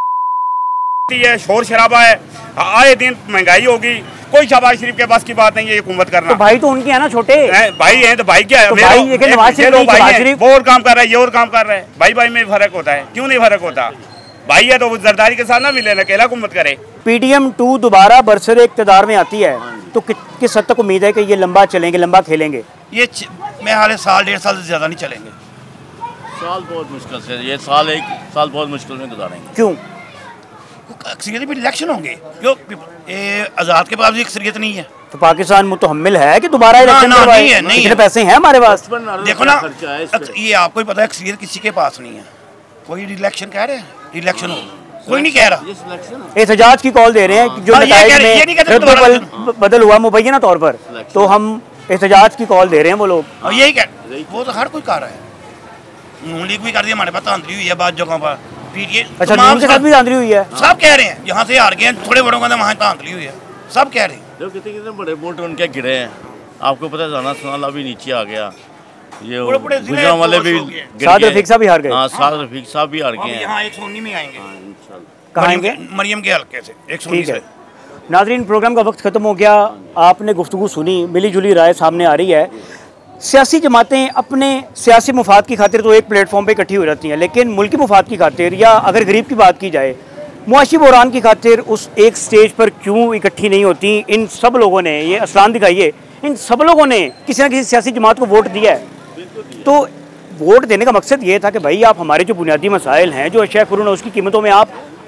है, शोर शराबा है, आए दिन महंगाई होगी। कोई शहबाज शरीफ के पास की बात नहीं है ये हुकूमत करना। तो भाई तो उनके है ना, छोटे भाई हैं तो भाई क्या है? तो भाई नवाज शरीफ वो और काम कर रहा है, ये और काम कर रहा है। भाई भाई में फर्क होता है, क्यों नहीं फर्क होता? भाई है तो वो जरदारी के साथ ना मिले ना, अकेला हुकूमत करे। PTM 2 दोबारा बरसरे इक़्तिदार में आती है तो किस हद तक उम्मीद है कि ये लंबा चलेंगे, लंबा खेलेंगे? ये मैं हाल 1.5 साल से ज़्यादा नहीं चलेंगे। साल बहुत मुश्किल से, ये साल 1 साल बहुत मुश्किल में गुजारेंगे। क्यों? अक्सरियत भी इलेक्शन होंगे, क्यों? आज़ाद के पास भी अक्सरियत नहीं है। तो पाकिस्तान मुतहम्मिल है कि दोबारा इलेक्शन करवाए? नहीं इतने पैसे हैं हमारे पास। देखो ना, ये आपको ही पता है अक्सरियत किसी के पास नहीं है। कोई इलेक्शन कह रहे हैं, इलेक्शन हो, कोई नहीं कह रहा। एहतजाज की कॉल दे रहे हैं जो नताइज में बदल हुआ मुबैना तौर पर, तो हम एहतजाज की कॉल दे रहे हैं वो लोग। और यही कह, वो तो हर कोई कर रहा है। नून लीग भी कर दिया, हमारे पास धांधली हुई है बाद जगहों पर। अच्छा, नून के साथ भी धांधली हुई है? सब कह रहे हैं, यहाँ से हार गए, थोड़े बड़ों का वहाँ धांधली हुई है, सब कह रहे हैं। कितने बड़े वोट उनके गिरे हैं, आपको पता है। जाना सुनाला भी नीचे आ गया, ये गुजरात वाले भी साद रफीक साहब भी हार गए। हाँ, साद रफीक साहब भी हार गए हैं। यहाँ 119 में आएंगे। कहाँ आएंगे? मरियम के हल्के से 119 से। नाज़रीन, प्रोग्राम का वक्त ख़त्म हो गया। आपने गुफ्तगू सुनी, मिली जुली राय सामने आ रही है। सियासी जमातें अपने सियासी मुफाद की खातिर तो एक प्लेटफॉर्म पे इकट्ठी हो जाती हैं, लेकिन मुल्की मुफाद की खातिर या अगर गरीब की बात की जाए, मुआशी बहरान की खातिर उस एक स्टेज पर क्यों इकट्ठी नहीं होती? इन सब लोगों ने, ये असलान दिखाइए, इन सब लोगों ने किसी न किसी सियासी जमात को वोट दिया है। तो वोट देने का मकसद ये था कि भाई आप हमारे जो बुनियादी मसाइल हैं, जो अशिया फ़ुरून है, उसकी कीमतों में आप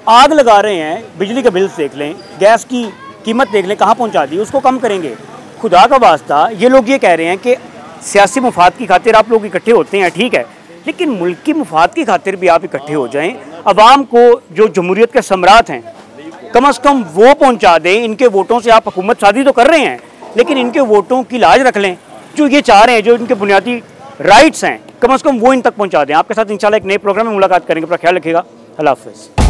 आग लगा रहे हैं, बिजली के बिल देख लें, गैस की कीमत देख लें कहाँ पहुँचा दी, उसको कम करेंगे। खुदा का वास्ता ये लोग ये कह रहे हैं कि सियासी मुफाद की खातिर आप लोग इकट्ठे होते हैं, ठीक है, लेकिन मुल्क की मुफाद की खातिर भी आप इकट्ठे हो जाएं। अवाम को जो जमहूरियत के सम्राट हैं कम अज़ कम वो पहुंचा दें। इनके वोटों से आप हुकूमत साजी तो कर रहे हैं, लेकिन इनके वोटों की लाज रख लें। जो ये चाह रहे हैं, जो इनके बुनियादी राइट्स हैं, कम अज़ कम वो इन तक पहुंचा दें। आपके साथ इंशाल्लाह एक नए प्रोग्राम में मुलाकात करेंगे। अपना ख्याल रखिएगा। अल्लाह हाफ़िज़।